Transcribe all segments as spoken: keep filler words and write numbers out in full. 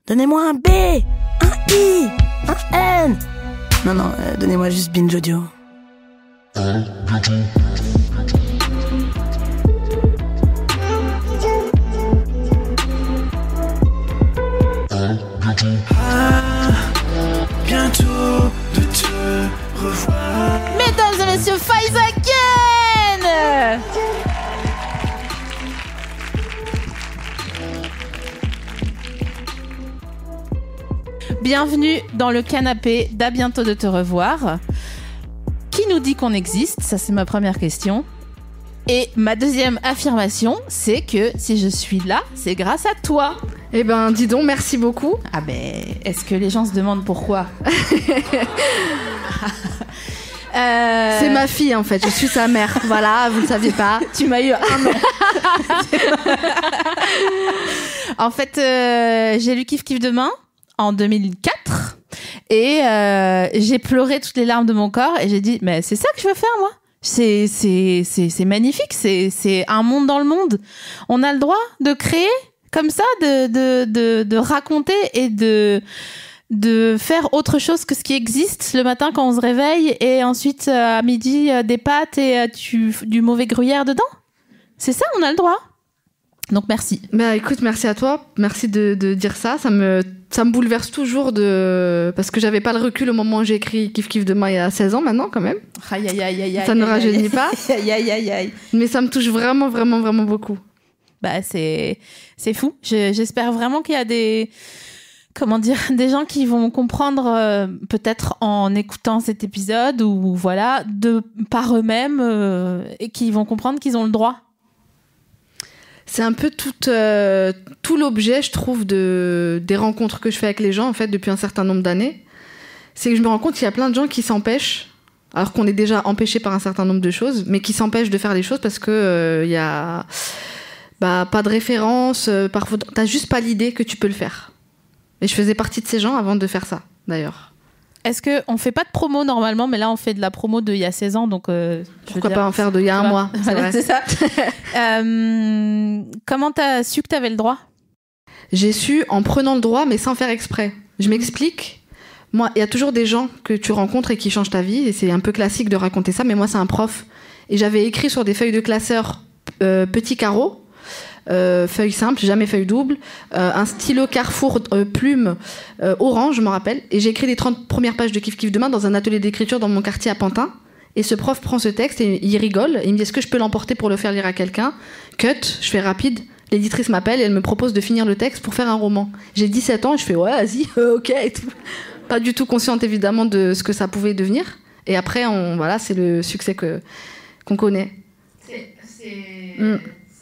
Donnez-moi un B, un I, un N. Non, non, euh, donnez-moi juste Binge Audio. Ah, bientôt de te revoir. Mesdames et messieurs, Faiza again. Bienvenue dans le canapé d'À bientôt de te revoir. Qui nous dit qu'on existe? Ça, c'est ma première question. Et ma deuxième affirmation, c'est que si je suis là, c'est grâce à toi. Eh ben, dis donc, merci beaucoup. Ah ben, est-ce que les gens se demandent pourquoi? euh... C'est ma fille, en fait. Je suis sa mère. Voilà, vous ne saviez pas. Tu m'as eu un an. En fait, euh, j'ai lu Kiff Kiff Demain en deux mille quatre et euh, j'ai pleuré toutes les larmes de mon corps et j'ai dit, mais c'est ça que je veux faire, moi. C'est, c'est, c'est, c'est magnifique, c'est, c'est un monde dans le monde. On a le droit de créer comme ça, de, de, de, de raconter et de, de faire autre chose que ce qui existe le matin quand on se réveille et ensuite à midi des pâtes et tu, du mauvais gruyère dedans. C'est ça, on a le droit. Donc merci. Bah écoute, merci à toi. Merci de, de dire ça. Ça me, ça me bouleverse toujours de... parce que j'avais pas le recul au moment où j'ai écrit Kiff Kiff Demain il y a seize ans maintenant quand même. Aïe aïe aïe aïe. Ça ne rajeunit pas. Aïe aïe aïe aïe. Mais ça me touche vraiment vraiment vraiment beaucoup. Bah c'est, c'est fou. Je, j'espère vraiment qu'il y a des... comment dire, des gens qui vont comprendre euh, peut-être en écoutant cet épisode ou voilà, de par eux-mêmes euh, et qui vont comprendre qu'ils ont le droit. C'est un peu tout, euh, tout l'objet, je trouve, de, des rencontres que je fais avec les gens, en fait, depuis un certain nombre d'années. C'est que je me rends compte qu'il y a plein de gens qui s'empêchent, alors qu'on est déjà empêchés par un certain nombre de choses, mais qui s'empêchent de faire les choses parce qu'il euh, y a bah, pas de référence, euh, parfois t'as juste pas l'idée que tu peux le faire. Et je faisais partie de ces gens avant de faire ça, d'ailleurs. Est-ce qu'on fait pas de promo normalement, mais là on fait de la promo d'il y a seize ans, donc euh, pourquoi pas en faire d'il y a un mois, c'est voilà, vrai. C'est ça. euh, comment t'as su que t'avais le droit? J'ai su en prenant le droit, mais sans faire exprès. Je m'explique. Moi, il y a toujours des gens que tu rencontres et qui changent ta vie, et c'est un peu classique de raconter ça, mais moi c'est un prof. Et j'avais écrit sur des feuilles de classeur euh, petits carreaux, Euh, feuille simple, jamais feuille double, euh, un stylo Carrefour euh, plume euh, orange, je m'en rappelle, et j'ai écrit les trente premières pages de Kiff Kiff Demain dans un atelier d'écriture dans mon quartier à Pantin, et ce prof prend ce texte et il rigole, et il me dit est-ce que je peux l'emporter pour le faire lire à quelqu'un? Cut, je fais rapide, l'éditrice m'appelle et elle me propose de finir le texte pour faire un roman. J'ai dix-sept ans et je fais ouais vas-y, euh, ok et tout. Pas du tout consciente évidemment de ce que ça pouvait devenir, et après on, voilà, c'est le succès que, qu'on connaît. C'est... c'est... Mm.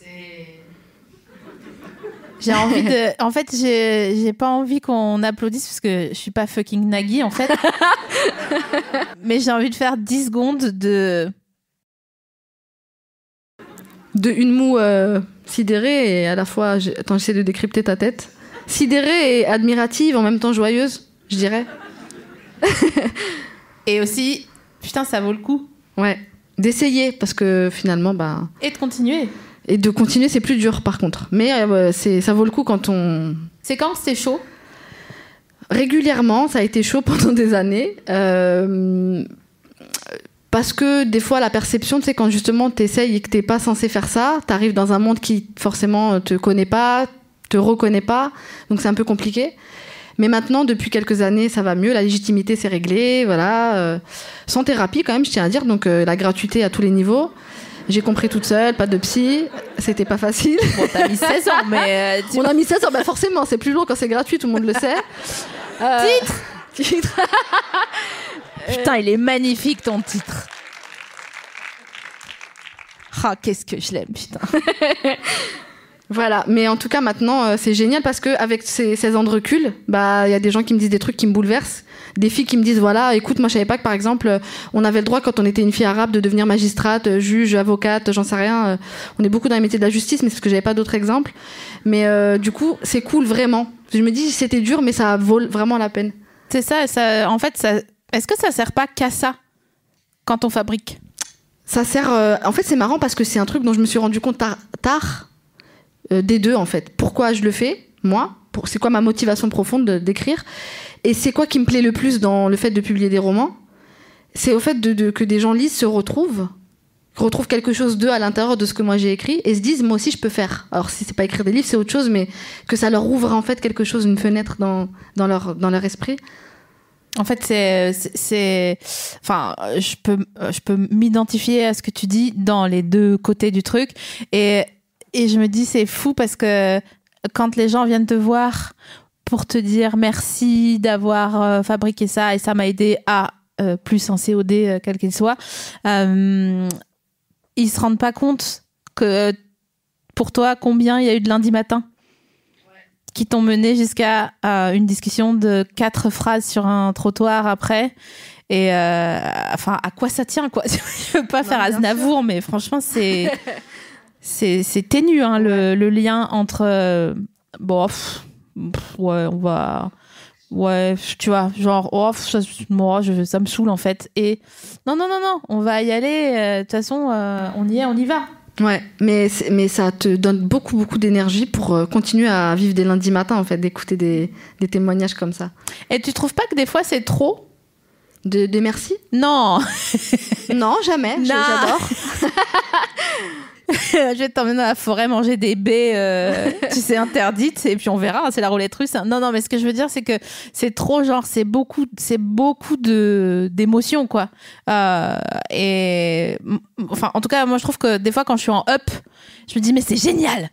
J'ai envie de... En fait, j'ai... j'ai pas envie qu'on applaudisse parce que je suis pas fucking Nagui, en fait. Mais j'ai envie de faire dix secondes de... De une moue euh, sidérée et à la fois... J'ai... Attends, j'essaie de décrypter ta tête. Sidérée et admirative, en même temps joyeuse, je dirais. Et aussi, putain, ça vaut le coup. Ouais, d'essayer, parce que finalement... Bah... Et de continuer. Et de continuer, c'est plus dur, par contre. Mais euh, c'est, ça vaut le coup quand on... C'est quand c'était chaud? Régulièrement, ça a été chaud pendant des années. Euh, parce que des fois, la perception, tu sais, quand justement t'essayes et que t'es pas censé faire ça, t'arrives dans un monde qui, forcément, te connaît pas, te reconnaît pas. Donc c'est un peu compliqué. Mais maintenant, depuis quelques années, ça va mieux. La légitimité, c'est réglé. Voilà. Euh, sans thérapie, quand même, je tiens à dire. Donc euh, la gratuité à tous les niveaux. J'ai compris toute seule, pas de psy, c'était pas facile. Bon, t'as mis seize ans, mais... Euh, tu... On a mis seize ans, bah forcément, c'est plus long quand c'est gratuit, tout le monde le sait. Euh... Titre Titre Putain, il est magnifique, ton titre. Ah, qu'est-ce que je l'aime, putain. Voilà, mais en tout cas, maintenant, euh, c'est génial parce qu'avec ces seize ans de recul, bah, y a des gens qui me disent des trucs qui me bouleversent. Des filles qui me disent, voilà, écoute, moi je savais pas que par exemple, on avait le droit quand on était une fille arabe de devenir magistrate, juge, avocate, j'en sais rien. On est beaucoup dans les métiers de la justice, mais c'est parce que j'avais pas d'autres exemples. Mais euh, du coup, c'est cool, vraiment. Je me dis, c'était dur, mais ça vaut vraiment la peine. C'est ça, ça en fait, ça, est-ce que ça sert pas qu'à ça quand on fabrique? Ça sert... Euh, en fait, c'est marrant parce que c'est un truc dont je me suis rendu compte tard, tard euh, des deux, en fait. Pourquoi je le fais, moi? pour, c'est quoi ma motivation profonde de, d'écrire. Et c'est quoi qui me plaît le plus dans le fait de publier des romans? C'est au fait de, de, que des gens lisent, se retrouvent, retrouvent quelque chose d'eux à l'intérieur de ce que moi j'ai écrit et se disent moi aussi je peux faire. Alors si c'est pas écrire des livres, c'est autre chose, mais que ça leur ouvre en fait quelque chose, une fenêtre dans, dans, leur, dans leur esprit. En fait, c'est, c'est, c'est, enfin, je peux, je peux m'identifier à ce que tu dis dans les deux côtés du truc, et et je me dis c'est fou parce que quand les gens viennent te voir pour te dire merci d'avoir euh, fabriqué ça et ça m'a aidé à euh, plus en C O D euh, quel qu'il soit, euh, ils se rendent pas compte que pour toi combien il y a eu de lundi matin qui t'ont mené jusqu'à euh, une discussion de quatre phrases sur un trottoir après. Et euh, enfin, à quoi ça tient, quoi? Je veux pas non, faire Aznavour, sûr. Mais franchement, c'est, c'est, c'est ténu, hein, ouais. le, le lien entre... Euh, bon, pff, pff, ouais, on va... Ouais, tu vois, genre, oh, ça, moi, je, ça me saoule, en fait. Et non, non, non, non, on va y aller. De euh, toute façon, euh, on y est, on y va. Ouais, mais, mais ça te donne beaucoup, beaucoup d'énergie pour euh, continuer à vivre des lundis matins, en fait, d'écouter des, des témoignages comme ça. Et tu trouves pas que des fois, c'est trop? De, de merci? Non. Non, jamais. Non. J'adore. Je vais t'emmener dans la forêt manger des baies, euh, tu sais, interdites, et puis on verra, c'est la roulette russe. Non, non, mais ce que je veux dire, c'est que c'est trop, genre, c'est beaucoup, c'est beaucoup de, d'émotions, quoi. Euh, et, enfin, en tout cas, moi, je trouve que des fois, quand je suis en up, je me dis, mais c'est génial!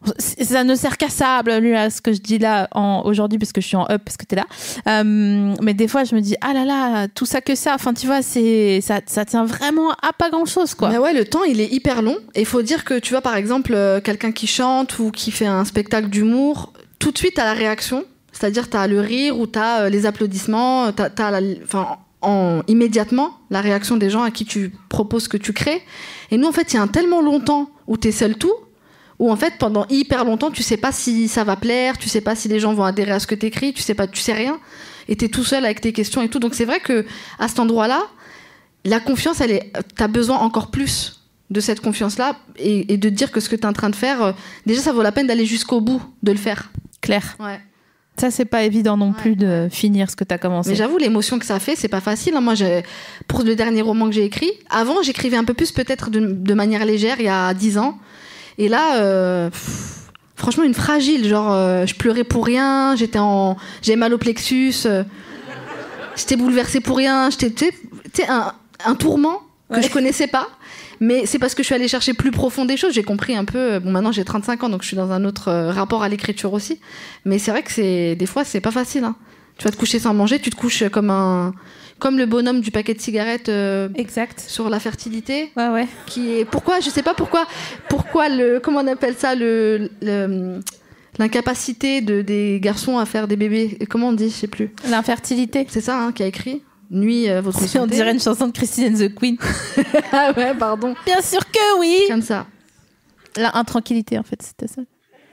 Ça ne sert qu'à ça, à ce que je dis là, en, aujourd'hui, parce que je suis en up, parce que t'es là. Euh, mais des fois, je me dis, ah là là, tout ça que ça. Enfin, tu vois, c'est, ça, ça tient vraiment à pas grand chose, quoi. Mais ouais, le temps, il est hyper long. Et il faut dire que, tu vois, par exemple, euh, quelqu'un qui chante ou qui fait un spectacle d'humour, tout de suite, t'as la réaction. C'est-à-dire, t'as le rire ou t'as euh, les applaudissements, t'as, t'as la, enfin, en, immédiatement, la réaction des gens à qui tu proposes que tu crées. Et nous, en fait, il y a un tellement longtemps où t'es seul tout, où en fait, pendant hyper longtemps, tu sais pas si ça va plaire, tu sais pas si les gens vont adhérer à ce que t'écris, tu sais pas, tu sais rien. Et t'es tout seul avec tes questions et tout. Donc c'est vrai que à cet endroit-là, la confiance, elle est, t'as besoin encore plus de cette confiance-là et, et de te dire que ce que t'es en train de faire, euh, déjà, ça vaut la peine d'aller jusqu'au bout de le faire. Claire. Ouais. Ça, c'est pas évident non ouais. plus de finir ce que t'as commencé. Mais j'avoue, l'émotion que ça fait, c'est pas facile. Moi, j'ai, pour le dernier roman que j'ai écrit, avant, j'écrivais un peu plus peut-être de, de manière légère, il y a dix ans. Et là, euh, pff, franchement, une fragile. Genre, euh, je pleurais pour rien, j'étais en, j'avais mal au plexus, euh, j'étais bouleversée pour rien. J'étais, tu sais, un, un tourment que ouais. je connaissais pas. Mais c'est parce que je suis allée chercher plus profond des choses. J'ai compris un peu. Bon, maintenant j'ai trente-cinq ans, donc je suis dans un autre euh, rapport à l'écriture aussi. Mais c'est vrai que c'est des fois c'est pas facile. Hein. Tu vas te coucher sans manger, tu te couches comme un, comme le bonhomme du paquet de cigarettes. Euh, exact. Sur la fertilité. Ouais, ouais. Qui est pourquoi je sais pas pourquoi pourquoi le comment on appelle ça le, le l'incapacité de des garçons à faire des bébés. Comment on dit, je sais plus. L'infertilité. C'est ça hein, qui a écrit. Nuit, euh, votre santé. On dirait une chanson de Christine and the Queen. Ah ouais, pardon. Bien sûr que oui. Comme ça. La intranquillité, en fait, c'était ça.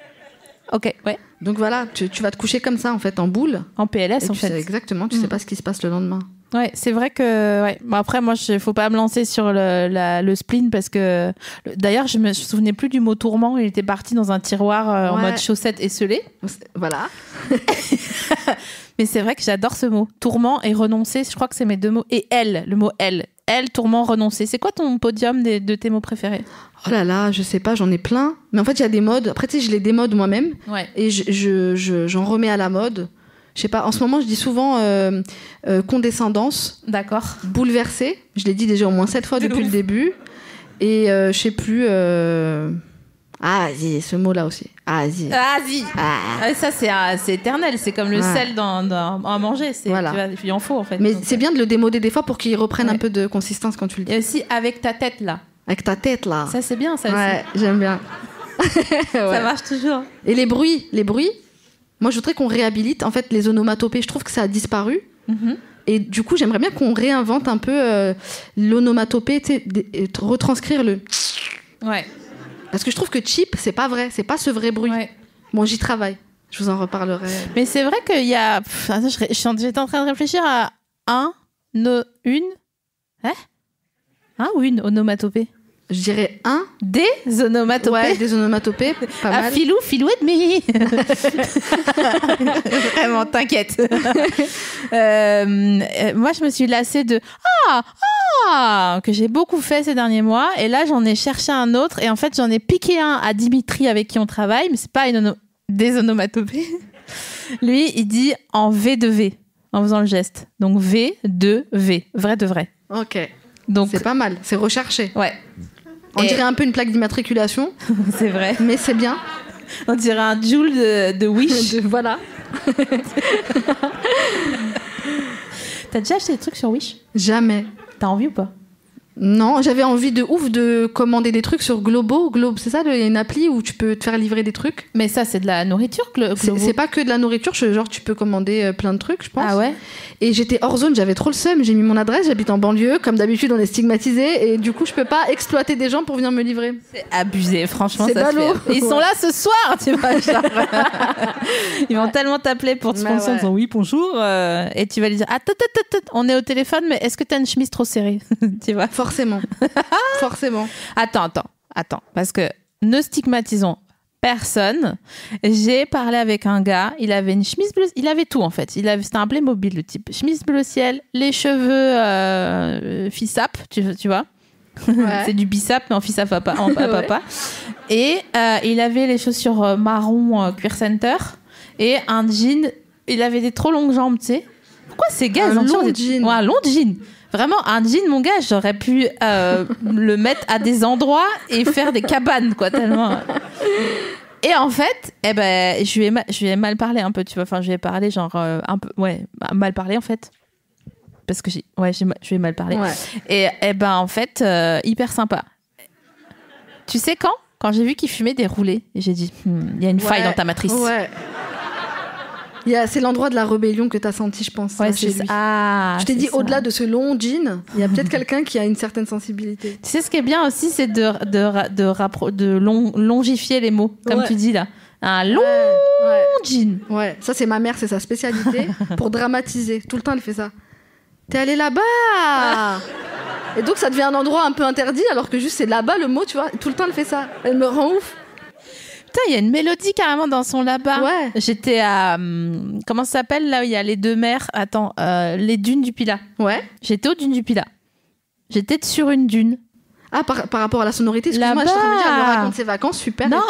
Ok, ouais. Donc voilà, tu, tu vas te coucher comme ça, en fait, en boule. En P L S, en tu fait. Sais exactement, tu mmh. sais pas ce qui se passe le lendemain. Ouais, c'est vrai que... Ouais. Bon, après, moi, il faut pas me lancer sur le, la, le spleen parce que... D'ailleurs, je me souvenais plus du mot tourment. Il était parti dans un tiroir euh, ouais. en mode chaussette esselée. Voilà. Mais c'est vrai que j'adore ce mot. Tourment et renoncer, je crois que c'est mes deux mots. Et elle, le mot elle. Elle, tourment, renoncer. C'est quoi ton podium des, de tes mots préférés? Oh là là, je sais pas, j'en ai plein. Mais en fait, il y a des modes. Après, tu sais, je les démode moi-même. Ouais. Et je, je, je, j'en remets à la mode. Je sais pas, en ce moment, je dis souvent euh, euh, condescendance. D'accord. Bouleversée. Je l'ai dit déjà au moins sept fois de depuis ouf. Le début. Et euh, je sais plus... Euh... Ah, vas-y, ce mot-là aussi. Ah, vas-y. Ah, vas-y. Ah. Ça, c'est, c'est éternel. C'est comme le ouais. sel dans, dans, à manger. C'est, voilà. Tu vois, il en faut, en fait. Mais donc, c'est bien de le démoder des fois pour qu'il reprenne ouais. un peu de consistance quand tu le dis. Et aussi avec ta tête, là. Avec ta tête, là. Ça, c'est bien, ça ouais, aussi. J'aime bien. ouais. Ça marche toujours. Et les bruits, les bruits, moi, je voudrais qu'on réhabilite. En fait, les onomatopées, je trouve que ça a disparu. Mm-hmm. Et du coup, j'aimerais bien qu'on réinvente un peu euh, l'onomatopée, tu sais, retranscrire le... Ouais. Parce que je trouve que cheap, c'est pas vrai, c'est pas ce vrai bruit. Ouais. Bon, j'y travaille, je vous en reparlerai. Mais c'est vrai qu'il y a. Pff, attends, je, je, j'étais en train de réfléchir à un, no, une. Hein Un ou une onomatopée? Je dirais un. Des onomatopées. Ouais, des onomatopées, pas Ah, mal. filou, filou et demi. Vraiment, t'inquiète. euh, euh, moi, je me suis lassée de ah ah que j'ai beaucoup fait ces derniers mois, et là, j'en ai cherché un autre, et en fait, j'en ai piqué un à Dimitri avec qui on travaille, mais c'est pas une ono- des onomatopées. Lui, il dit en V de V, en faisant le geste. Donc V de V, vrai de vrai. Ok. Donc C'est pas mal, c'est recherché. ouais, On Et- dirait un peu une plaque d'immatriculation, c'est vrai. mais c'est bien. On dirait un Joule de, de Wish. De- voilà. T'as déjà acheté des trucs sur Wish? Jamais. T'as envie ou pas? Non, j'avais envie de ouf de commander des trucs sur Globo. Globe, c'est ça, il y a une appli où tu peux te faire livrer des trucs. Mais ça, c'est de la nourriture, Glo- C'est Globo. c'est pas que de la nourriture, je- genre tu peux commander euh, plein de trucs, je pense. Ah ouais? Et j'étais hors zone, j'avais trop le seum. J'ai mis mon adresse, j'habite en banlieue, comme d'habitude on est stigmatisé, et du coup je peux pas exploiter des gens pour venir me livrer. C'est abusé, franchement. C'est Ça se ballot. fait. Et ils sont là ce soir, tu vois. Genre. Ils vont tellement t'appeler pour te Bah sponsor en ouais. disant oui, bonjour. euh, et tu vas lui dire attends, attends, attends, on est au téléphone, mais est-ce que t'as une chemise trop serrée? Tu vois. Forcément. Forcément. Attends, attends, attends. Parce que ne stigmatisons personne. J'ai parlé avec un gars, il avait une chemise bleue, il avait tout en fait. Il avait, c'était un Playmobil le type. Chemise bleu ciel, les cheveux euh, fissap, tu, tu vois. Ouais. C'est du bissap, mais en fissap papa. En, à Ouais. papa. Et euh, il avait les chaussures euh, marron euh, cuir center et un jean. Il avait des trop longues jambes, tu sais. Pourquoi ces gars Un ils ont toujours long des- jean. Ouais, un long jean. Vraiment, un jean, mon gars, j'aurais pu euh, le mettre à des endroits et faire des cabanes, quoi, tellement. Et en fait, eh ben, je lui ai mal, je lui ai mal parlé un peu, tu vois. Enfin, je lui ai parlé, genre, euh, un peu, ouais, mal parlé, en fait. Parce que j'ai, ouais, j'ai, je lui ai mal parlé. Ouais. Et, eh ben, en fait, euh, hyper sympa. Tu sais quand? Quand j'ai vu qu'il fumait des roulés, et j'ai dit, Hmm, il y a une faille Ouais. dans ta matrice. Ouais. Il y a- C'est l'endroit de la rébellion que t'as senti, je pense. Ouais, là, c'est chez ça. lui. Ah, Je t'ai c'est dit, ça. au-delà de ce long jean, il y a peut-être quelqu'un qui a une certaine sensibilité. Tu sais, ce qui est bien aussi, c'est de, de, de, rappro- de long- longifier les mots, comme Ouais. tu dis là. Un long Ouais, jean. ouais. Ouais, ça c'est ma mère, c'est sa spécialité pour dramatiser. Tout le temps elle fait ça. T'es allé là-bas. Et donc ça devient un endroit un peu interdit alors que juste c'est là-bas le mot, tu vois. Tout le temps elle fait ça. Elle me rend ouf. Putain, il y a une mélodie carrément dans son là-bas. Ouais. J'étais à. hum, comment ça s'appelle là où il y a les deux mers? Attends, euh, les dunes du Pilat. Ouais. J'étais aux dunes du Pilat. J'étais sur une dune. Ah, par, par rapport à la sonorité, excuse-moi, je suis en train de me dire, elle me Là-bas. raconte ses vacances, super. Non,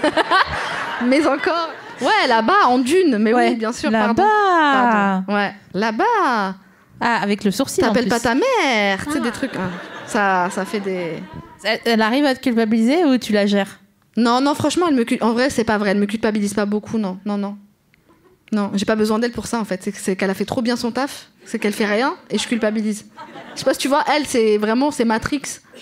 Mais encore. Ouais, là-bas, en dune. Mais ouais, oui, bien sûr, pardon. là-bas. Pardon. Ouais, là-bas. Ah, avec le sourcil. en T'appelles plus. pas ta mère. Tu sais, Ah. des trucs. hein. Ça, ça fait des. Elle, elle arrive à te culpabiliser ou tu la gères? Non, non, franchement, elle me cul- en vrai, c'est pas vrai. Elle me culpabilise pas beaucoup, non, non, non. Non, j'ai pas besoin d'elle pour ça, en fait. C'est que- C'est qu'elle a fait trop bien son taf, c'est qu'elle fait rien et je culpabilise. Je sais pas si tu vois, elle, c'est vraiment, c'est Matrix.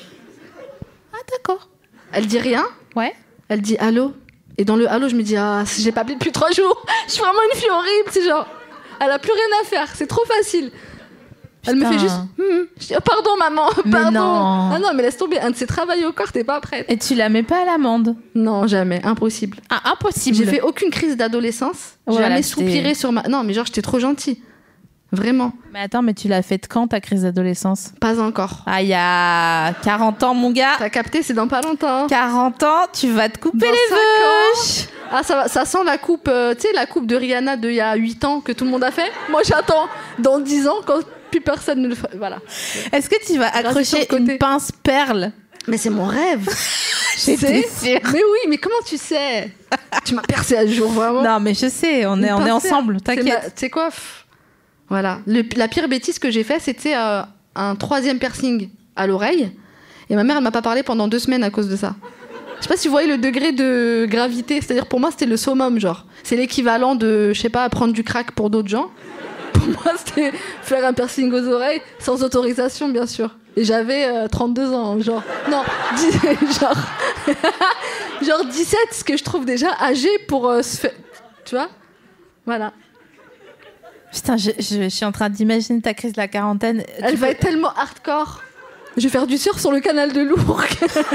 Ah, d'accord. Elle dit rien, Ouais. elle dit allô. Et dans le allô, je me dis, ah, si j'ai pas appelé depuis trois jours, je suis vraiment une fille horrible. C'est genre, elle a plus rien à faire, c'est trop facile. Elle me Putain. fait juste, Hum. Je dis, oh, pardon, maman, Mais pardon. non. Ah non, mais laisse tomber, un de ses travails au corps, t'es pas prête. Et tu la mets pas à l'amende? Non, jamais, impossible. Ah, impossible. J'ai fait aucune crise d'adolescence. J'ai Voilà, jamais t'es- soupiré sur ma. Non, mais genre, j'étais trop gentille. Vraiment. Mais attends, mais tu l'as faite quand ta crise d'adolescence? Pas encore. Ah, il y a quarante ans, mon gars. T'as capté, c'est dans pas longtemps. quarante ans, tu vas te couper Dans les cinq veuches. Ah, ça, va- ça sent la coupe, euh, tu sais, la coupe de Rihanna d'il y a huit ans que tout le monde a fait. Moi, j'attends dans dix ans quand plus personne ne le fait. Voilà. Est-ce que tu vas accrocher sur le côté. une pince perle? Mais c'est mon rêve. J'étais C'est- sûre. Mais oui, mais comment tu sais? Tu m'as percé à ce jour, vraiment. Non, mais je sais, on est, Une on est pince ensemble, perle. C'est ma- t'inquiète. Tu sais quoi? Pff, Voilà. Le- la pire bêtise que j'ai fait, c'était euh, un troisième piercing à l'oreille. Et ma mère, elle m'a pas parlé pendant deux semaines à cause de ça. Je sais pas si vous voyez le degré de gravité. C'est-à-dire, pour moi, c'était le summum, genre. C'est l'équivalent de, je sais pas, prendre du crack pour d'autres gens. Pour moi, c'était faire un piercing aux oreilles, sans autorisation, bien sûr. Et j'avais euh, trente-deux ans, genre. Non, dix- genre. genre dix-sept, ce que je trouve déjà âgé pour euh, se faire. Tu vois? Voilà. Putain, je, je- je suis en train d'imaginer ta crise de la quarantaine. Elle Tu va peux- être tellement hardcore. Je vais faire du surf sur le canal de Lourdes.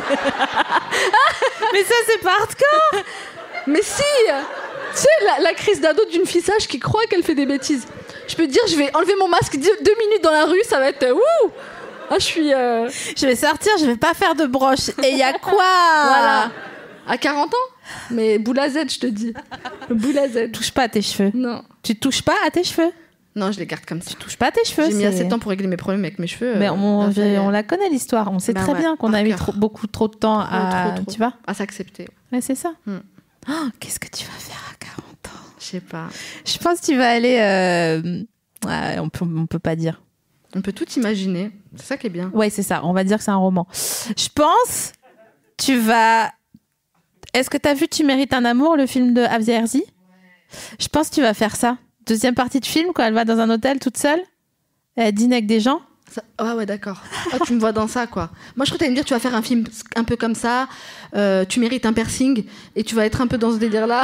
Mais ça, c'est pas hardcore. Mais si! Tu sais, la, la crise d'ado d'une fille sage qui croit qu'elle fait des bêtises. Je peux te dire, je vais enlever mon masque deux, deux minutes dans la rue, ça va être. euh, Wouh! Ah, je suis... Euh... Je vais sortir, je vais pas faire de broche. Et il y a quoi? Voilà. À quarante ans? Mais boule à Z, je te dis. Boule à Z. Touche pas à tes cheveux. Non. Tu touches pas à tes cheveux? Non, je les garde comme ça. Tu touches pas à tes cheveux. J'ai mis c'est... assez de temps pour régler mes problèmes avec mes cheveux. Mais euh, on, là, on la connaît l'histoire. On sait bah très ouais, bien qu'on par a eu cœur. trop, beaucoup trop de temps à, trop, trop. tu vois. À s'accepter. Ouais, c'est ça. Hmm. Oh, qu'est-ce que tu vas faire à quarante ans? Je sais pas. Je pense que tu vas aller. Euh... Ouais, on peut, on peut pas dire. On peut tout imaginer. C'est ça qui est bien. Ouais, c'est ça. On va dire que c'est un roman. Je pense. Tu vas. Est-ce que t'as vu Tu mérites un amour, le film de Afzia Herzi? Je pense que tu vas faire ça. Deuxième partie de film, quand elle va dans un hôtel toute seule, elle dîne avec des gens. Ça... Ah ouais, d'accord. Ah, tu me vois dans ça, quoi. Moi, je crois que t'allais me dire, tu vas faire un film un peu comme ça, euh, tu mérites un piercing, et tu vas être un peu dans ce délire-là.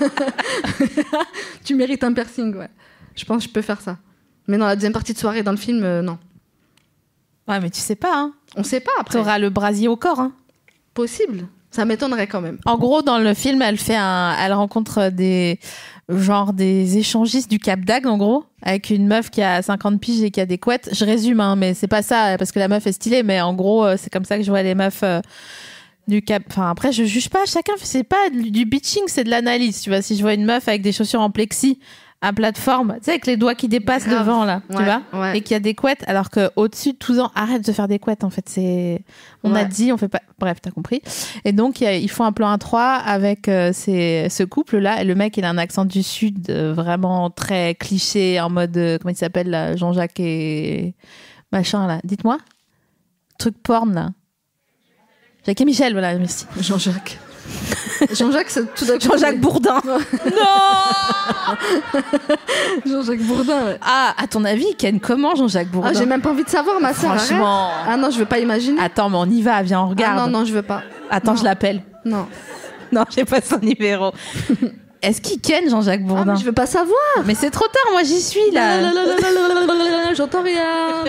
Tu mérites un piercing, ouais. Je pense que je peux faire ça. Mais non, la deuxième partie de soirée dans le film, euh, non. Ouais, mais tu sais pas, hein. On sait pas, après. T'auras le brasier au corps, hein. Possible. Ça m'étonnerait quand même. En gros, dans le film, elle fait un, elle rencontre des, genre des échangistes du Cap d'Agde, en gros, avec une meuf qui a cinquante piges et qui a des couettes. Je résume, hein, mais c'est pas ça, parce que la meuf est stylée, mais en gros, c'est comme ça que je vois les meufs euh, du Cap. Enfin, après, je juge pas, chacun, c'est pas du bitching, c'est de l'analyse, tu vois. Si je vois une meuf avec des chaussures en plexi, à plateforme, tu sais, avec les doigts qui dépassent Grave. devant, là, tu Ouais, vois, ouais. et qu'il y a des couettes, alors qu'au-dessus de tous ans, arrête de faire des couettes, en fait, c'est... On Ouais. a dit, on fait pas... Bref, t'as compris. Et donc, il y a- ils font un plan à trois avec euh, ces- ce couple-là, et le mec, il a un accent du Sud, euh, vraiment très cliché, en mode, euh, comment il s'appelle, là, Jean-Jacques et... machin, là. Dites-moi. Truc porn, là. Jacques et Michel, voilà, merci. Jean-Jacques. Jean-Jacques, c'est tout d'un coup. Jean-Jacques Bourdin. Non. Non. Jean-Jacques Bourdin, ouais. Ah, à ton avis, Ken, comment Jean-Jacques Bourdin? Ah, j'ai même pas envie de savoir, ma sœur. arrête. Franchement. Ah non, je veux pas imaginer. Attends, mais on y va, viens, on regarde. Ah non, non, je veux pas. Attends, Non. je l'appelle. Non. Non, j'ai pas son numéro. Est-ce qu'il ken Jean-Jacques Ah, Bourdin? mais je veux pas savoir. Mais c'est trop tard, moi j'y suis là. J'entends rien.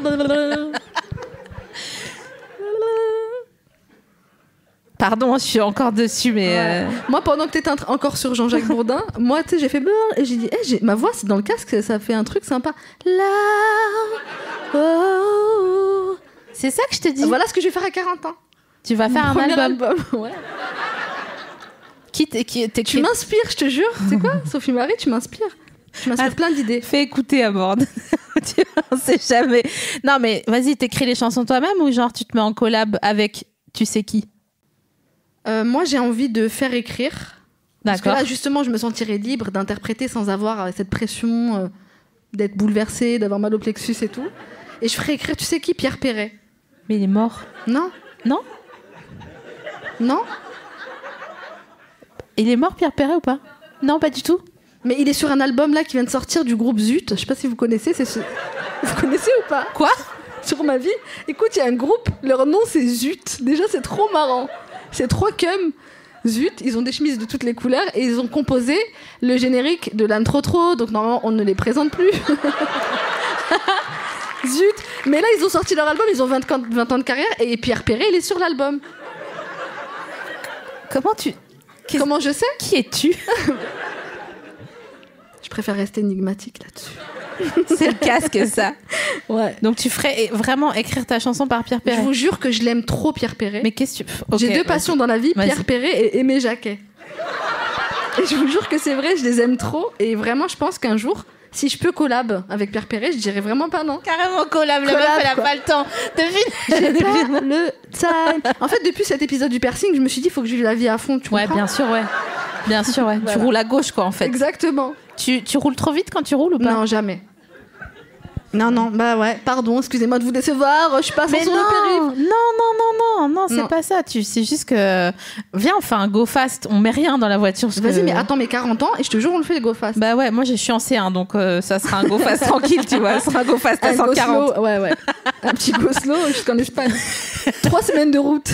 Pardon, je suis encore dessus, mais. Ouais. euh, Moi, pendant que t'étais en train- encore sur Jean-Jacques Bourdin, moi, tu sais, j'ai fait beurre et j'ai dit, eh, j'ai- ma voix, c'est dans le casque, ça fait un truc sympa. Là, oh. C'est ça que je te dis. Voilà ce que je vais faire à quarante ans. Tu vas faire un Premier album. Ouais. Qui t'é- qui Tu t'écris. m'inspires, je te jure. C'est quoi, Sophie Marie, tu m'inspires. Tu m'inspires Ah. plein d'idées. Fais écouter à bord. Tu vois, on sait jamais. Non, mais vas-y, t'écris les chansons toi-même ou genre tu te mets en collab avec tu sais qui? Euh, moi, j'ai envie de faire écrire. Parce que D'accord. là, justement, je me sentirais libre d'interpréter sans avoir euh, cette pression euh, d'être bouleversée, d'avoir mal au plexus et tout. Et je ferais écrire, tu sais qui, Pierre Perret. Mais il est mort. Non Non? Non. Il est mort, Pierre Perret, ou pas? Non, pas du tout. Mais il est sur un album là qui vient de sortir du groupe Zut. Je sais pas si vous connaissez. C'est ce... Vous connaissez ou pas? Quoi? Sur ma vie. Écoute, il y a un groupe. Leur nom c'est Zut. Déjà, c'est trop marrant. C'est trois cums. Zut. Ils ont des chemises de toutes les couleurs et ils ont composé le générique de l'âne trop trop. Donc normalement, on ne les présente plus. Zut. Mais là, ils ont sorti leur album. Ils ont vingt, vingt ans de carrière et Pierre Perret, il est sur l'album. Comment tu. Qu'est-ce- Comment je sais? Qui es-tu? Je préfère rester énigmatique là-dessus. C'est le casque, ça. Ouais. Donc tu ferais vraiment écrire ta chanson par Pierre Je Perret. vous jure que je l'aime trop, Pierre Perret. Mais qu'est-ce que tu. Ok, J'ai deux vas-y. passions dans la vie, Vas-y. Pierre Perret et Aimé Jacquet. Et je vous jure que c'est vrai, je les aime trop. Et vraiment, je pense qu'un jour, si je peux collab avec Pierre Perret, je dirais vraiment pas non. Carrément collab, la Collab, meuf elle a quoi. pas le temps. Devine. J'ai pas le time. En fait, depuis cet épisode du piercing, je me suis dit, il faut que je vive la vie à fond. Tu Ouais, comprends bien sûr, ouais. Bien sûr, ouais. Voilà. Tu roules à gauche, quoi, en fait. Exactement. Tu, tu roules trop vite quand tu roules ou pas? Non, jamais. Non, non, bah ouais, pardon, excusez-moi de vous décevoir, je suis pas Mais sur non, le périph'. non, non, non, non, non, c'est Non. pas ça. Tu, c'est juste que. Viens, on fait un go fast. On met rien dans la voiture. parce Vas-y, que- mais attends mes quarante ans et je te jure, on le fait les go fast. Bah ouais, moi je suis en C un, donc euh, ça sera un go fast tranquille, tu vois. Ça sera un go fast à Un cent go quarante. slow, ouais, ouais. Un petit go slow jusqu'en Espagne. Trois semaines de route.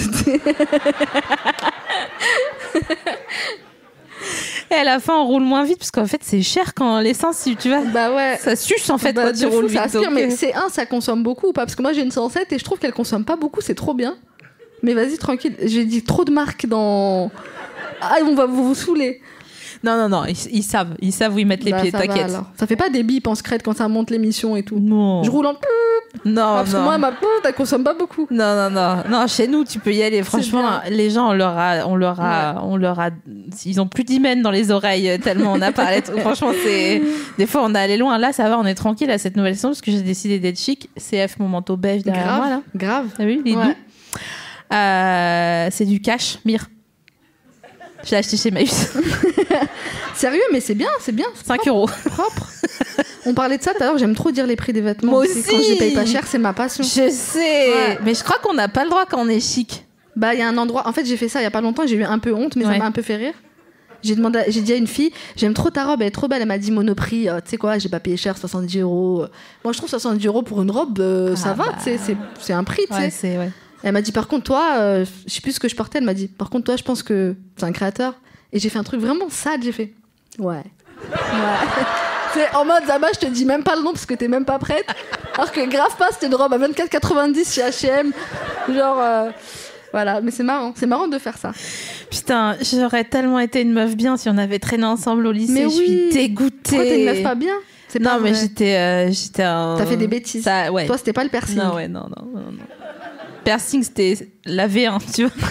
Et à la fin, on roule moins vite, parce qu'en fait, c'est cher quand l'essence, tu vois. Bah ouais. Ça suce en fait Bah, quand de tu fou, roules ça vite. aspire, donc, mais euh, C un, ça consomme beaucoup ou pas? Parce que moi j'ai une cent sept et je trouve qu'elle consomme pas beaucoup, c'est trop bien. Mais vas-y, tranquille, j'ai dit trop de marques dans. Ah, on va vous, vous saouler. Non, non, non, ils, ils savent. Ils savent où ils mettent les Bah, pieds, ça va, t'inquiète. alors. Ça fait pas des bips en secrète quand ça monte l'émission et tout. Non. Je roule en... Non, Ah, parce non. que moi, ma poule, elle consomme pas beaucoup. Non, non, non, non. Chez nous, tu peux y aller. Franchement, bien. les gens, on leur a, on leur a, Ouais. on leur a, ils ont plus d'hymen dans les oreilles tellement on a parlé. Franchement, c'est, des fois, on est allé loin. Là, ça va, on est tranquille à cette nouvelle saison parce que j'ai décidé d'être chic. C F, mon manteau beige derrière Grave, moi, là. grave. T'as vu, il est Ouais. doux. Euh, c'est du cash, mire. Je l'ai acheté chez Maïs. Sérieux, mais c'est bien, c'est bien. c'est cinq propre, euros. propre. On parlait de ça tout à l'heure, j'aime trop dire les prix des vêtements. Moi C'est aussi. Quand je les paye pas cher, c'est ma passion. Je sais. Ouais. Mais je crois qu'on n'a pas le droit quand on est chic. Bah, il y a un endroit. En fait, j'ai fait ça il y a pas longtemps, j'ai eu un peu honte, mais Ouais. ça m'a un peu fait rire. J'ai demandé, à- j'ai dit à une fille, j'aime trop ta robe, elle est trop belle. Elle m'a dit Monoprix, euh, tu sais quoi, j'ai pas payé cher, soixante-dix euros. Moi, je trouve soixante-dix euros pour une robe, euh, Ah ça va, bah. tu sais, c'est, c'est un prix, tu sais. Ouais, c'est, ouais. Elle m'a dit, par contre, toi, euh, je sais plus ce que je portais, elle m'a dit, par contre, toi, je pense que c'est un créateur. Et j'ai fait un truc vraiment sad, j'ai fait, ouais. Ouais. C'est en mode, Zama, je te dis même pas le nom parce que t'es même pas prête. Alors que grave pas, c'était une robe à vingt-quatre quatre-vingt-dix chez H et M. Genre, euh, voilà, mais c'est marrant, c'est marrant de faire ça. Putain, j'aurais tellement été une meuf bien si on avait traîné ensemble au lycée. Mais Je oui. suis dégoûtée. Pourquoi t'es une meuf pas bien? C'est pas Non, mais vrai. j'étais, euh, j'étais un... T'as fait des bêtises. Ça, ouais. Toi, c'était pas le piercing. Non, ouais, non, non, non, non. Piercing, c'était la V un, tu vois.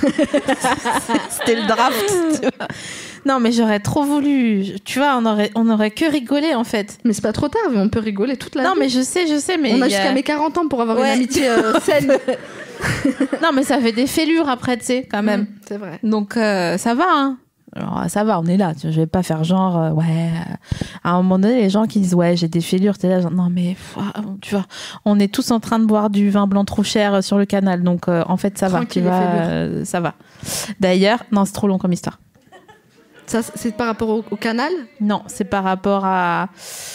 C'était le draft, tu vois. Non, mais j'aurais trop voulu. Tu vois, on aurait, on aurait que rigolé, en fait. Mais c'est pas trop tard, on peut rigoler toute la Non, vie. mais je sais, je sais, mais... On a il y jusqu'à mes quarante ans pour avoir Ouais. une amitié euh, saine. Non, mais ça fait des fêlures après, tu sais, quand même. Mm, c'est vrai. Donc, euh, ça va, hein. Alors, ça va, on est là. Tu vois, je vais pas faire genre, euh, ouais. euh, À un moment donné, les gens qui disent, ouais, j'ai des fêlures, t'es là, genre, non, mais, pff, ah, tu vois, on est tous en train de boire du vin blanc trop cher euh, sur le canal. Donc, euh, en fait, ça Tranquille, va. Tu les vois, fêlures. euh, ça va. D'ailleurs, non, c'est trop long comme histoire. Ça, c'est par rapport au, au canal. Non, c'est par rapport à.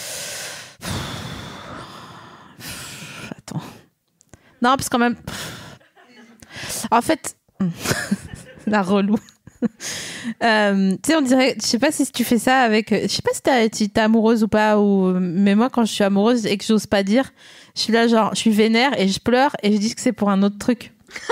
Attends. Non, parce qu'en même. En fait. La relou. Euh, tu sais, on dirait. Je sais pas si tu fais ça avec. Je sais pas si t'as- si t'es amoureuse ou pas. Ou... Mais moi, quand je suis amoureuse et que j'ose pas dire, je suis là, genre, je suis vénère et je pleure et je dis que c'est pour un autre truc.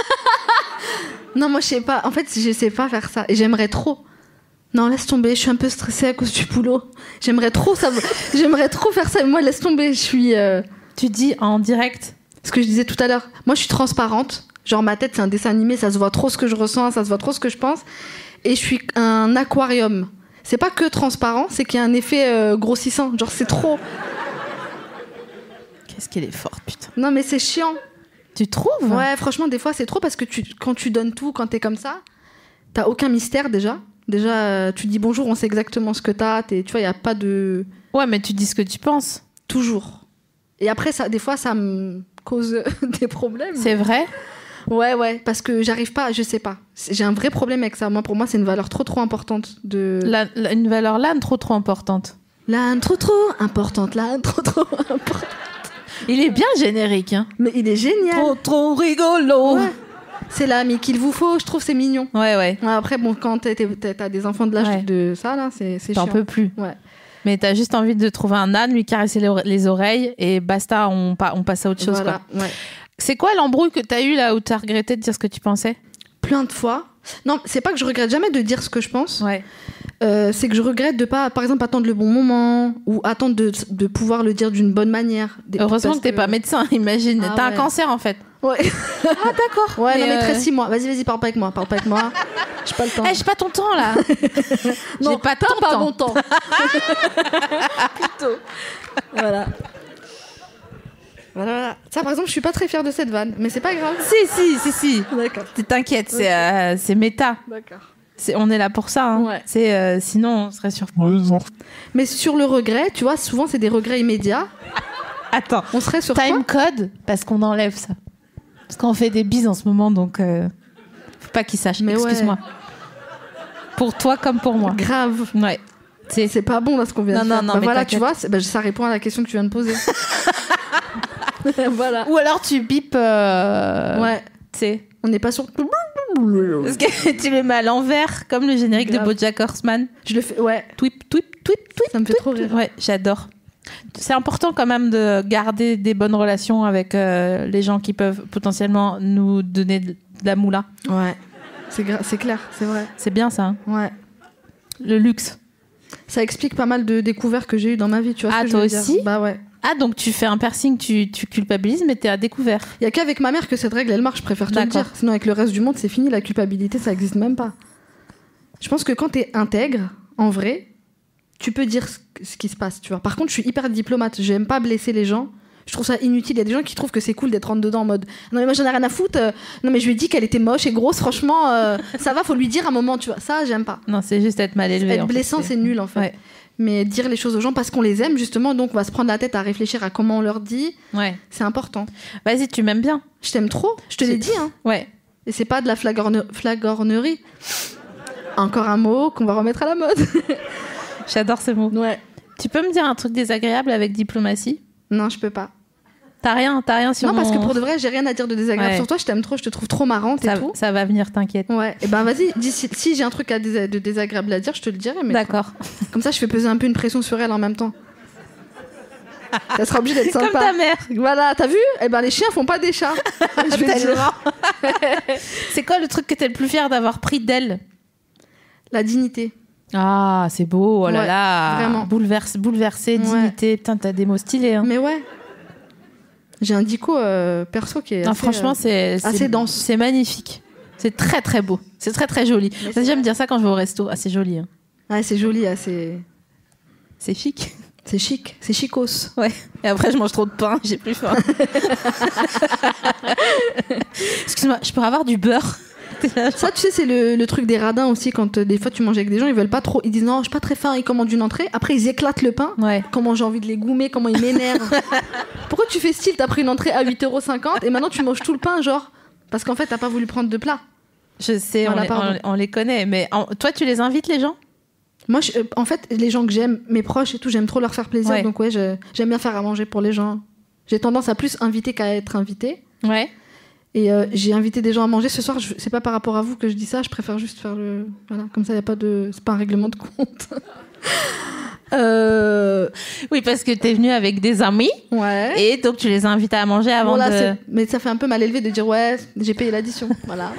Non, moi, je sais pas. En fait, je sais pas faire ça. Et j'aimerais trop. Non, laisse tomber. Je suis un peu stressée à cause du boulot. J'aimerais trop ça. J'aimerais trop faire ça. Mais moi, laisse tomber. Je suis. euh, Tu dis en direct. Ce que je disais tout à l'heure. Moi, je suis transparente. Genre, ma tête, c'est un dessin animé. Ça se voit trop ce que je ressens. Ça se voit trop ce que je pense. Et je suis un aquarium. C'est pas que transparent. C'est qu'il y a un effet euh, grossissant. Genre, c'est trop. Qu'est-ce qu'elle est forte, putain. Non, mais c'est chiant. Tu trouves? Ouais, franchement, des fois, c'est trop parce que tu, quand tu donnes tout, quand t'es comme ça, t'as aucun mystère déjà. Déjà, euh, tu dis bonjour, on sait exactement ce que t'as. T'es, tu vois, il n'y a pas de. Ouais, mais tu dis ce que tu penses. Toujours. Et après, ça, des fois, ça me cause des problèmes. C'est vrai? Ouais, ouais, parce que j'arrive pas, je sais pas. C'est- J'ai un vrai problème avec ça. Moi, pour moi, c'est une valeur trop, trop importante. De... La- la- une valeur l'âne trop trop importante. L'âne trop, trop importante. L'âne trop, trop importante. Il est bien générique, hein. Mais il est génial. Trop trop rigolo. Ouais. C'est l'ami qu'il vous faut, je trouve, c'est mignon. Ouais, ouais. Ouais, après, bon, quand t'es- t'es- t'as des enfants de l'âge Ouais. de ça, là, c'est c'est T'en chiant. peux plus. Ouais. Mais t'as juste envie de trouver un âne, lui caresser les, ore- les oreilles et basta, on, pa- on passe à autre chose. Voilà, Quoi. ouais. C'est quoi l'embrouille que t'as eu là où t'as regretté de dire ce que tu pensais? Plein de fois. Non, c'est pas que je regrette jamais de dire ce que je pense. Ouais. Euh, c'est que je regrette de pas, par exemple, attendre le bon moment ou attendre de, de pouvoir le dire d'une bonne manière. Des- Heureusement parce que t'es pas médecin, imagine. Ah t'as ouais. un cancer en fait. Ouais. Ah d'accord. Ouais, non, mais euh, très six mois. Vas-y, vas-y, parle pas avec moi. Parle pas avec moi. J'ai pas le temps. Eh, j'ai pas ton temps là. non, j'ai pas t'as ton pas temps. mon temps. Plutôt. Voilà. Voilà, voilà. Ça, par exemple, je suis pas très fière de cette vanne, mais c'est pas grave. Si, si, si, si. D'accord. T'inquiète, c'est euh, c'est méta. D'accord. C'est- on est là pour ça. Hein. Ouais. C'est, euh, sinon, on serait sur. Mais sur le regret, tu vois, souvent c'est des regrets immédiats. Attends. On serait sur Time quoi code, parce qu'on enlève ça. Parce qu'on fait des bises en ce moment, donc euh, faut pas qu'ils sachent. Mais ouais. Excuse-moi. Pour toi comme pour moi. Grave. Ouais. C'est C'est pas bon là ce qu'on vient Non, de non, faire. non, Bah mais voilà, t'inquiète. tu vois, c'est- bah, ça répond à la question que tu viens de poser. Voilà. Ou alors tu bipes. Euh... Ouais. Tu sais. On n'est pas sur. Parce que tu le mets à l'envers, comme le générique Grave. de BoJack Horseman. Je le fais. Ouais. Tweep, tweep, tweep, tweep. Ça me fait trop rire. Ouais, j'adore. C'est important quand même de garder des bonnes relations avec euh, les gens qui peuvent potentiellement nous donner de, de la moula. Ouais. C'est gra- c'est clair, c'est vrai. C'est bien ça, hein. Ouais. Le luxe. Ça explique pas mal de découvertes que j'ai eues dans ma vie, tu vois. Ah, ce que toi je veux aussi dire. Bah ouais. Ah, donc tu fais un piercing, tu, tu culpabilises, mais t'es à découvert. Il y a qu'avec ma mère que cette règle elle marche, je préfère te le D'accord. dire. Sinon avec le reste du monde c'est fini, la culpabilité ça existe même pas. Je pense que quand t'es intègre, en vrai, tu peux dire ce, ce qui se passe, tu vois. Par contre je suis hyper diplomate, j'aime pas blesser les gens. Je trouve ça inutile. Il y a des gens qui trouvent que c'est cool d'être rentre dedans en mode non mais moi j'en ai rien à foutre. euh, non mais je lui ai dit qu'elle était moche et grosse. Franchement, euh, ça va, faut lui dire un moment, tu vois. Ça j'aime pas. Non, c'est juste être mal élevé. Être en fait, blessant, c'est nul en fait. Ouais. Mais dire les choses aux gens parce qu'on les aime justement, donc on va se prendre la tête à réfléchir à comment on leur dit. Ouais. C'est important. Vas-y, tu m'aimes bien. Je t'aime trop. Je te C'est- l'ai dit. Hein. Ouais. Et c'est pas de la flagorne- flagornerie. Encore un mot qu'on va remettre à la mode. J'adore ce mot. Ouais. Tu peux me dire un truc désagréable avec diplomatie? Non, je peux pas. T'as rien, t'as rien sur Non, parce mon- que pour de vrai, j'ai rien à dire de désagréable Ouais. sur toi. Je t'aime trop, je te trouve trop marrante ça, et tout. ça va venir, t'inquiète. Ouais. Et ben vas-y, dis si, si j'ai un truc à dés- de désagréable à dire, je te le dirai. Mais D'accord. comme ça, je fais peser un peu une pression sur elle en même temps. Ça sera obligé d'être Comme sympa. ta mère. Voilà, t'as vu? Eh ben les chiens font pas des chats. Je vais dire. Tellement. C'est quoi le truc que t'es le plus fier d'avoir pris d'elle? La dignité. Ah, c'est beau, oh là Ouais, là. vraiment. Bouleverse, bouleversé, Ouais. dignité. Putain, t'as des mots stylés. Hein. Mais ouais. J'ai un dico euh, perso qui est Non, assez, franchement, euh, c'est c'est- assez dense. C'est magnifique. C'est très très beau. C'est très très joli. Mais Vas-y, j'aime dire ça quand je vais au resto. Ah, c'est joli. Hein. Ouais, c'est joli, ah, c'est C'est chic. c'est chic, c'est chicos. Ouais. Et après, je mange trop de pain, j'ai plus faim. Excuse-moi, je pourrais avoir du beurre? T'es là, genre- Ça, tu sais, c'est le, le truc des radins aussi. Quand euh, des fois tu manges avec des gens, ils veulent pas trop. Ils disent non, je suis pas très faim. Ils commandent une entrée. Après, ils éclatent le pain. Ouais. Comment j'ai envie de les goumer, comment ils m'énervent. Pourquoi tu fais style, t'as pris une entrée à huit euros cinquante et maintenant tu manges tout le pain, genre parce qu'en fait t'as pas voulu prendre de plat. Je sais, Voilà, on, les, pardon. on- on les connaît. Mais en- toi, tu les invites, les gens? Moi, je- euh, en fait, les gens que j'aime, mes proches et tout, j'aime trop leur faire plaisir. Ouais. Donc ouais, je- j'aime bien faire à manger pour les gens. J'ai tendance à plus inviter qu'à être invitée. Ouais. Et euh, j'ai invité des gens à manger ce soir. Je- C'est pas par rapport à vous que je dis ça. Je préfère juste faire le. Voilà, comme ça, y a pas de. C'est pas un règlement de compte. euh... Oui, parce que t'es venu avec des amis. Ouais. Et donc, tu les invites à manger avant Bon, là, de... c'est- mais ça fait un peu mal élevé de dire ouais, j'ai payé l'addition. Voilà.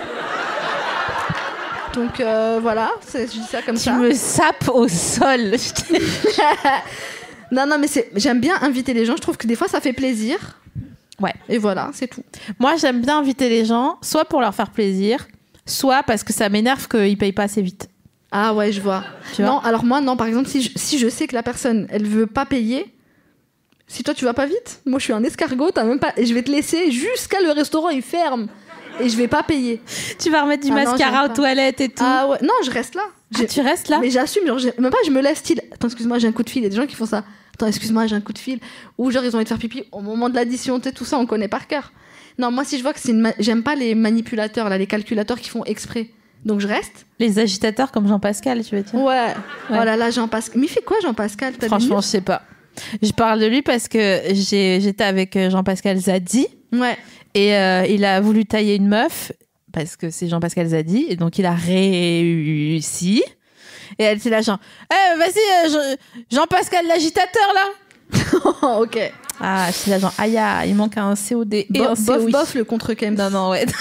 Donc euh, voilà, c'est- je dis ça comme Tu ça. me sapes au sol. Non, non, mais c'est- j'aime bien inviter les gens. Je trouve que des fois, ça fait plaisir. Ouais. Et voilà, c'est tout. Moi, j'aime bien inviter les gens, soit pour leur faire plaisir, soit parce que ça m'énerve qu'ils payent pas assez vite. Ah ouais, je vois. Tu vois Non, alors moi, non, par exemple, si je, si je sais que la personne, elle veut pas payer, si toi, tu vas pas vite, moi, je suis un escargot, t'as même pas... et je vais te laisser jusqu'à le restaurant, il ferme. Et je vais pas payer. Tu vas remettre du Ah non, mascara j'aime aux pas. toilettes et tout. Ah ouais, non, je reste là. Ah, J'ai- tu restes là? Mais j'assume, genre, j'ai- même pas, je me laisse style. Attends, excuse-moi, j'ai un coup de fil. Il y a des gens qui font ça. Attends, excuse-moi, j'ai un coup de fil. Ou genre, ils ont envie de faire pipi au moment de l'addition, tu sais, tout ça, on connaît par cœur. Non, moi, si je vois que c'est une. ma- J'aime pas les manipulateurs, là, les calculateurs qui font exprès. Donc, je reste. Les agitateurs comme Jean-Pascal, tu veux dire? Ouais. Oh là là, Jean-Pascal. Mais il fait quoi, Jean-Pascal? T'as des Franchement, je sais pas. Je parle de lui parce que j'ai- j'étais avec euh, Jean-Pascal Zadi news Ouais. et euh, il a voulu tailler une meuf parce que c'est Jean-Pascal Zadi et donc il a réussi. Et elle était là genre, eh vas-y euh, Jean- Jean-Pascal l'agitateur là. ok. Ah, je suis là genre, aïe, aïe, il manque un C O D et Bo- un C O I. bof, bof, le contre Kems. Non, non, ouais.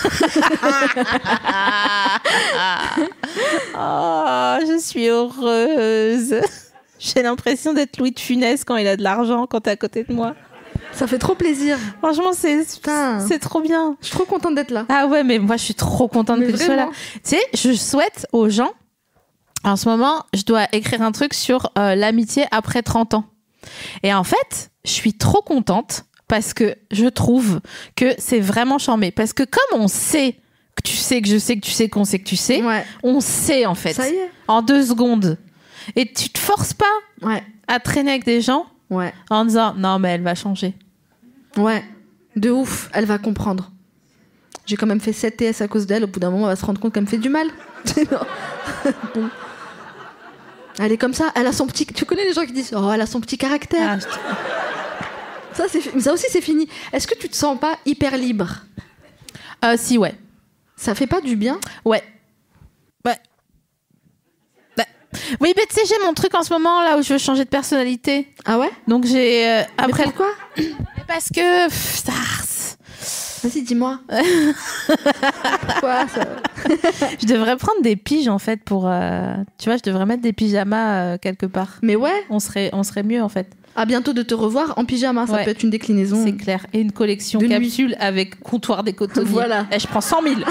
Oh, je suis heureuse. J'ai l'impression d'être Louis de Funès quand il a de l'argent, quand t'es à côté de moi. Ça fait trop plaisir. Franchement, c'est Putain. c'est trop bien. Je suis trop contente d'être là. Ah ouais, mais moi, je suis trop contente Mais que tu sois là. vraiment. Tu sais, je souhaite aux gens, en ce moment, je dois écrire un truc sur euh, l'amitié après trente ans. Et en fait, je suis trop contente parce que je trouve que c'est vraiment charmé. Parce que comme on sait que tu sais que je sais que tu sais qu'on sait que tu sais, Ouais. on sait en fait. Ça y est. En deux secondes. Et tu te forces pas Ouais. à traîner avec des gens Ouais. en disant non mais elle va changer. Ouais. De ouf. Elle va comprendre. J'ai quand même fait sept T S à cause d'elle. Au bout d'un moment, elle va se rendre compte qu'elle me fait du mal. Bon. Elle est comme ça. Elle a son petit. Tu connais les gens qui disent oh, elle a son petit caractère. Ah, je te- Ça, c'est... ça aussi, c'est fini. Est-ce que tu te sens pas hyper libre? Euh, si ouais. Ça fait pas du bien? Ouais. Ouais. Bah, oui, mais tu sais, j'ai mon truc en ce moment là où je veux changer de personnalité. Ah ouais? Donc j'ai euh, après Mais pourquoi? parce que pff, ça. Vas-y, dis-moi. Quoi ça... Je devrais prendre des piges en fait pour. Euh, tu vois, je devrais mettre des pyjamas euh, quelque part. Mais ouais. On serait, on serait mieux en fait. À bientôt de te revoir en pyjama, ça ouais. peut être une déclinaison. C'est clair. Et une collection de capsule nuit. avec comptoir des cotonniers. Voilà. Et je prends cent mille.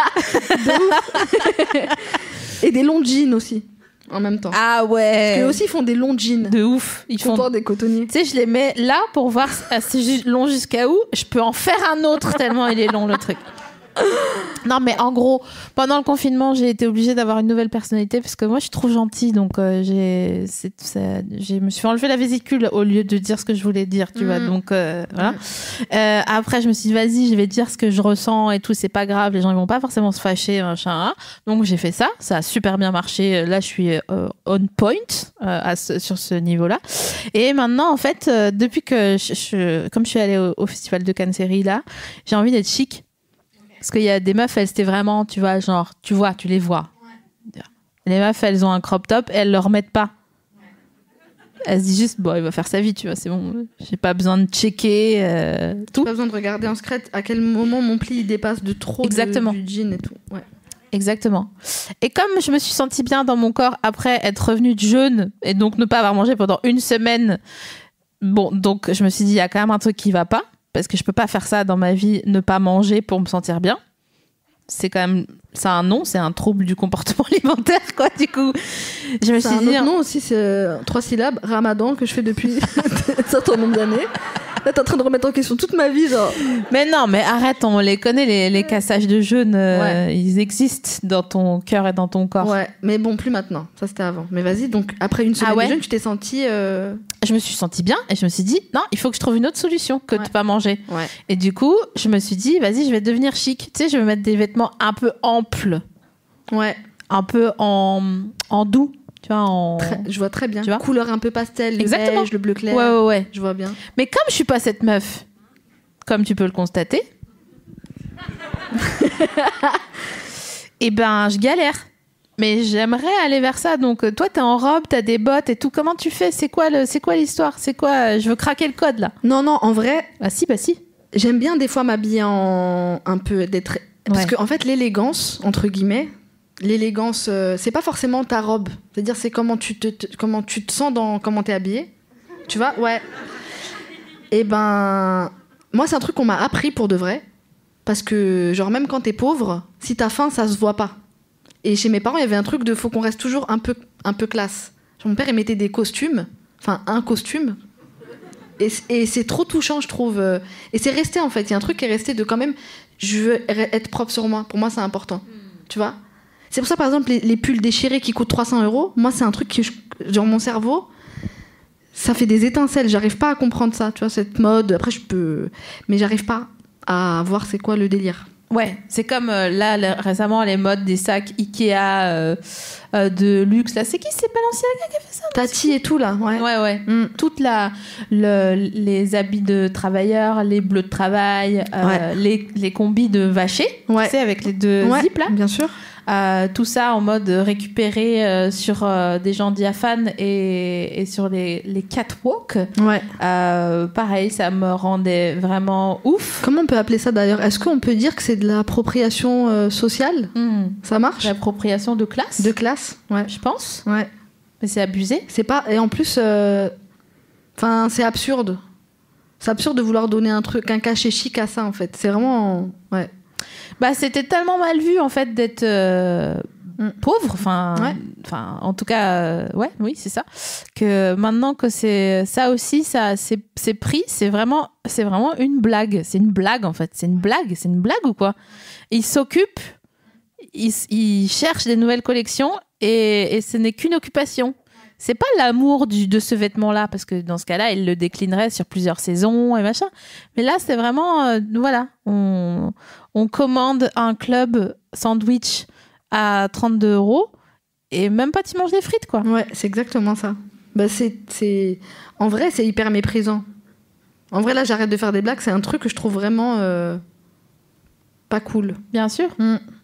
Et des longs jeans aussi, en même temps. Ah ouais. Parce qu'eux aussi font des longs jeans. De ouf. Ils font. Comptoir des cotonniers. Tu sais, je les mets là pour voir c'est ju- long jusqu'à où. Je peux en faire un autre tellement il est long le truc. Non mais en gros, pendant le confinement, j'ai été obligée d'avoir une nouvelle personnalité parce que moi je suis trop gentille, donc euh, j'ai, c'est, ça, j'ai, me suis enlevé la vésicule au lieu de dire ce que je voulais dire, tu mmh. vois. Donc euh, voilà. Mmh. Euh, après, je me suis dit vas-y, je vais dire ce que je ressens et tout, c'est pas grave, les gens ils vont pas forcément se fâcher, machin. Hein. Donc j'ai fait ça, ça a super bien marché. Là, je suis euh, on point euh, à ce, sur ce niveau-là. Et maintenant, en fait, euh, depuis que je, je, comme je suis allée au, au festival de Cannes Série là, j'ai envie d'être chic. Parce qu'il y a des meufs, elles, c'était vraiment, tu vois, genre, tu vois, tu les vois. Ouais. Les meufs, elles ont un crop top et elles le remettent pas. Ouais. Elles se disent juste, bon, il va faire sa vie, tu vois, c'est bon. J'ai pas besoin de checker euh, tout. Pas besoin de regarder en secret à quel moment mon pli il dépasse de trop Exactement. De, du jean et tout. Ouais. Exactement. Et comme je me suis sentie bien dans mon corps après être revenue de jeûne et donc ne pas avoir mangé pendant une semaine, bon, donc je me suis dit, il y a quand même un truc qui va pas. Parce que je peux pas faire ça dans ma vie, ne pas manger pour me sentir bien. C'est quand même, c'est un nom, c'est un trouble du comportement alimentaire, quoi. Du coup, je me c'est suis un dit. Autre nom aussi, c'est euh, trois syllabes, Ramadan, que je fais depuis un certain nombre d'années. Là, t'es en train de remettre en question toute ma vie, genre. Mais non, mais arrête, on les connaît, les, les cassages de jeûne, euh, ouais. Ils existent dans ton cœur et dans ton corps. Ouais, mais bon, plus maintenant. Ça, c'était avant. Mais vas-y, donc après une semaine ah ouais. de jeûne, tu t'es sentie. Euh... Je me suis sentie bien et je me suis dit, non, il faut que je trouve une autre solution que ouais. de pas manger. Ouais. Et du coup, je me suis dit, vas-y, je vais devenir chic. Tu sais, je vais mettre des vêtements un peu amples. Ouais. Un peu en, en doux. Tu vois, en... très, je vois très bien. Tu vois couleur un peu pastel, le Exactement. beige, le bleu clair. Ouais, ouais, ouais. Je vois bien. Mais comme je suis pas cette meuf, comme tu peux le constater, et ben je galère. Mais j'aimerais aller vers ça. Donc toi, t'es en robe, t'as des bottes et tout. Comment tu fais ? C'est quoi le, c'est quoi l'histoire ? C'est quoi ? Je veux craquer le code là. Non, non, en vrai. Bah si, bah si. J'aime bien des fois m'habiller en un peu d'être. Parce ouais. que en fait, l'élégance entre guillemets. L'élégance, euh, c'est pas forcément ta robe. C'est-à-dire, c'est comment tu te, te, comment tu te sens dans comment t'es habillée. Tu vois ? Ouais. Et ben, moi, c'est un truc qu'on m'a appris pour de vrai. Parce que, genre, même quand t'es pauvre, si t'as faim, ça se voit pas. Et chez mes parents, il y avait un truc de faut qu'on reste toujours un peu, un peu classe. Genre, mon père, il mettait des costumes. Enfin, un costume. Et, et c'est trop touchant, je trouve. Et c'est resté, en fait. Il y a un truc qui est resté de quand même, je veux être propre sur moi. Pour moi, c'est important. Tu vois ? C'est pour ça, par exemple, les, les pulls déchirés qui coûtent trois cents euros, moi, c'est un truc qui, dans mon cerveau, ça fait des étincelles. J'arrive pas à comprendre ça, tu vois, cette mode. Après, je peux... Mais j'arrive pas à voir c'est quoi le délire. Ouais, c'est comme euh, là, là, récemment, les modes des sacs Ikea euh, euh, de luxe. Là, c'est qui ? C'est Balenciaga qui a fait ça ? Tati et tout, là. Ouais, ouais. ouais. Mm. Toute la... Le, les habits de travailleurs, les bleus de travail, euh, ouais. les, les combis de vacher, ouais. tu sais, avec les deux ouais, zips, là. Bien sûr. Euh, tout ça en mode récupéré euh, sur euh, des gens diaphanes et, et sur les, les catwalks. Ouais. Euh, pareil, ça me rendait vraiment ouf. Comment on peut appeler ça d'ailleurs ? Est-ce qu'on peut dire que c'est de l'appropriation euh, sociale ? mmh. Ça marche ? L'appropriation de classe ? De classe, ouais. Je pense. Ouais. Mais c'est abusé. C'est pas... Et en plus, euh... enfin, c'est absurde. C'est absurde de vouloir donner un truc, un cachet chic à ça, en fait. C'est vraiment... Ouais. Bah, c'était tellement mal vu en fait d'être euh, mm. pauvre, enfin, ouais. enfin, en tout cas, euh, ouais, oui, c'est ça. Que maintenant que c'est ça aussi, ça, c'est, c'est pris, c'est vraiment, c'est vraiment une blague. C'est une blague en fait. C'est une blague, c'est une blague ou quoi ? Ils s'occupent, ils, ils cherchent des nouvelles collections et, et ce n'est qu'une occupation. C'est pas l'amour du, de ce vêtement-là, parce que dans ce cas-là, il le déclinerait sur plusieurs saisons et machin. Mais là, c'est vraiment, euh, voilà, on, on commande un club sandwich à trente-deux euros et même pas tu manges des frites, quoi. Ouais, c'est exactement ça. Bah, c'est, c'est... En vrai, c'est hyper méprisant. En vrai, là, j'arrête de faire des blagues. C'est un truc que je trouve vraiment euh, pas cool. Bien sûr. Mm.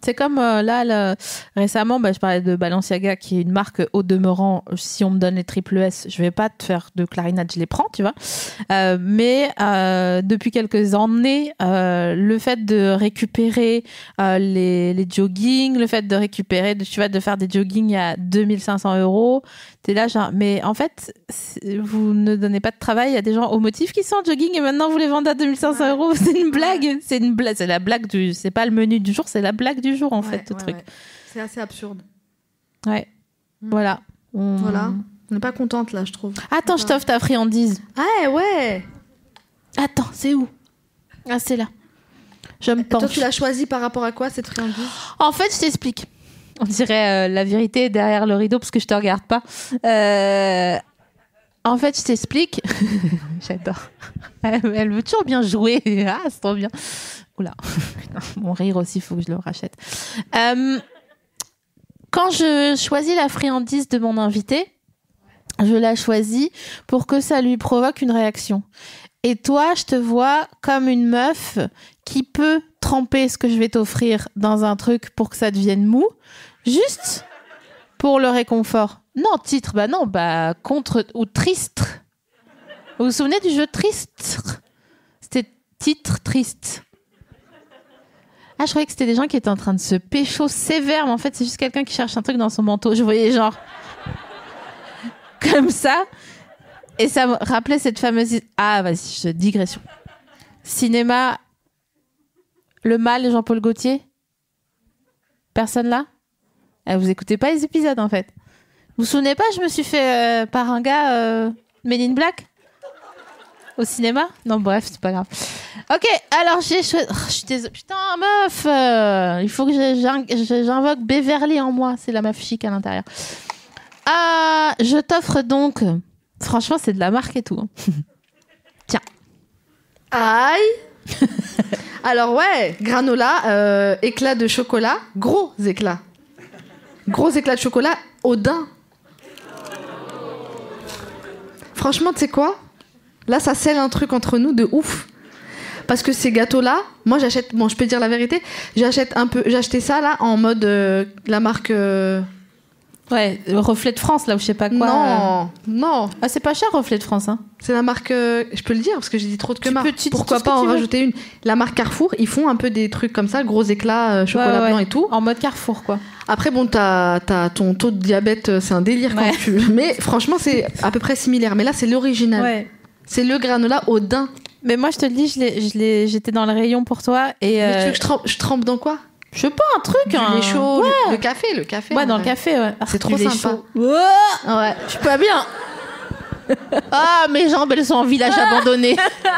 C'est comme euh, là, le... récemment, bah, je parlais de Balenciaga, qui est une marque au demeurant. Si on me donne les triple S, je vais pas te faire de clarinette, je les prends, tu vois. Euh, mais euh, depuis quelques années, euh, le fait de récupérer euh, les, les joggings, le fait de récupérer, de, tu vois, de faire des joggings à deux mille cinq cents euros, t'es là genre, mais en fait, vous ne donnez pas de travail à des gens au motif qui sont en jogging et maintenant vous les vendez à deux mille cinq cents euros. C'est une blague, c'est une blague, c'est la blague du, c'est pas le menu du jour, c'est la blague du jour en Ouais, fait, tout ouais, truc. ouais. C'est assez absurde. Ouais. Mm. Voilà. On... Voilà. On n'est pas contente là, je trouve. Attends, je t'offre ta friandise. Ah ouais. Attends, c'est où? Ah, c'est là. Je me Et toi, penche. tu l'as choisi par rapport à quoi cette friandise? En fait, je t'explique. On dirait euh, la vérité est derrière le rideau parce que je te regarde pas. Euh... En fait, je t'explique. J'adore. Elle, elle veut toujours bien jouer. Ah, c'est trop bien. Oula. Mon rire aussi, il faut que je le rachète. Euh... Quand je choisis la friandise de mon invité, je la choisis pour que ça lui provoque une réaction. Et toi, je te vois comme une meuf qui peut tremper ce que je vais t'offrir dans un truc pour que ça devienne mou, juste pour le réconfort. Non, titre, bah non, bah contre ou triste. Vous vous souvenez du jeu triste? C'était titre triste. Ah, je croyais que c'était des gens qui étaient en train de se pécho sévère, mais en fait, c'est juste quelqu'un qui cherche un truc dans son manteau. Je voyais genre comme ça. Et ça me rappelait cette fameuse... Ah, vas-y, je digression. Cinéma, Le Mal, Jean-Paul Gaultier. Personne là? Ah, vous écoutez pas les épisodes, en fait. Vous vous souvenez pas, je me suis fait euh, par un gars euh, Men in Black au cinéma? Non, bref, c'est pas grave. Ok, alors j'ai choisi... Oh, je suis désolée. Putain, meuf euh, il faut que je- j'invoque Beverly en moi. C'est la meuf chic à l'intérieur. Ah, je t'offre donc... Franchement, c'est de la marque et tout. hein. Tiens. Aïe. Alors ouais, granola, euh, éclat de chocolat, gros éclat. Gros éclat de chocolat au daim. Franchement, tu sais quoi? Là, ça scelle un truc entre nous de ouf. Parce que ces gâteaux-là, moi j'achète, bon je peux dire la vérité, j'achète un peu, j'ai acheté ça là en mode euh, la marque... euh, Ouais, Reflet de France, là, ou je sais pas quoi. Non, non, Ah, c'est pas cher, Reflet de France. Hein. c'est la marque, euh, je peux le dire parce que j'ai dit trop de que Tu marque. peux- tu dis Pourquoi tout ce que pas en tu veux. rajouter une? La marque Carrefour, ils font un peu des trucs comme ça, gros éclats, euh, chocolat Ouais, ouais. blanc et tout. En mode Carrefour, quoi. Après, bon, t'as, t'as ton taux de diabète, euh, c'est un délire quand Ouais. tu... Mais franchement, c'est à peu près similaire. Mais là, c'est l'original. Ouais. C'est le granola au daim. Mais moi, je te le dis, je l'ai- je l'ai- j'étais dans le rayon pour toi. Et Mais tu euh, veux que je trempe, je trempe dans quoi? je sais pas, un truc. Du un... lait chaud, Ouais, le, le café, le café. ouais en dans le vrai. café, ouais. Ah, C'est trop du lait sympa. chaud. Ouais. Ouais. Je suis pas bien. Ah, mes jambes, elles sont en village abandonné.